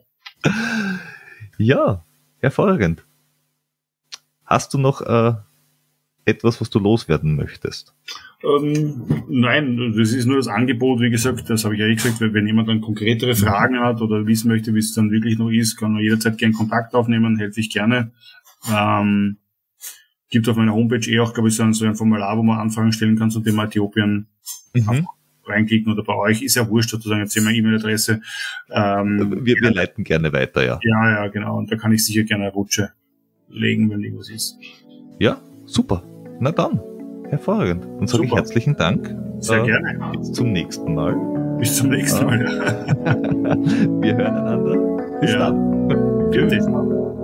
Ja, hervorragend. Hast du noch etwas, was du loswerden möchtest? Nein, das ist nur das Angebot, wie gesagt, das habe ich ja gesagt, wenn jemand dann konkretere Fragen hat oder wissen möchte, wie es dann wirklich noch ist, kann er jederzeit gerne Kontakt aufnehmen, helfe ich gerne. Gibt auf meiner Homepage auch, glaube ich, so ein Formular, wo man Anfragen stellen kann zum Thema Äthiopien. Reinklicken oder bei euch, ist ja wurscht, sozusagen, jetzt sehen wir E-Mail-Adresse. Wir leiten gerne weiter, ja. Ja, genau, und da kann ich sicher gerne eine Rutsche legen, wenn irgendwas ist. Ja, super. Na dann. Hervorragend. Dann sage ich herzlichen Dank. Sehr gerne. Bis zum nächsten Mal. Bis zum nächsten Mal, ja. Wir hören einander. Bis dann. Tschüss.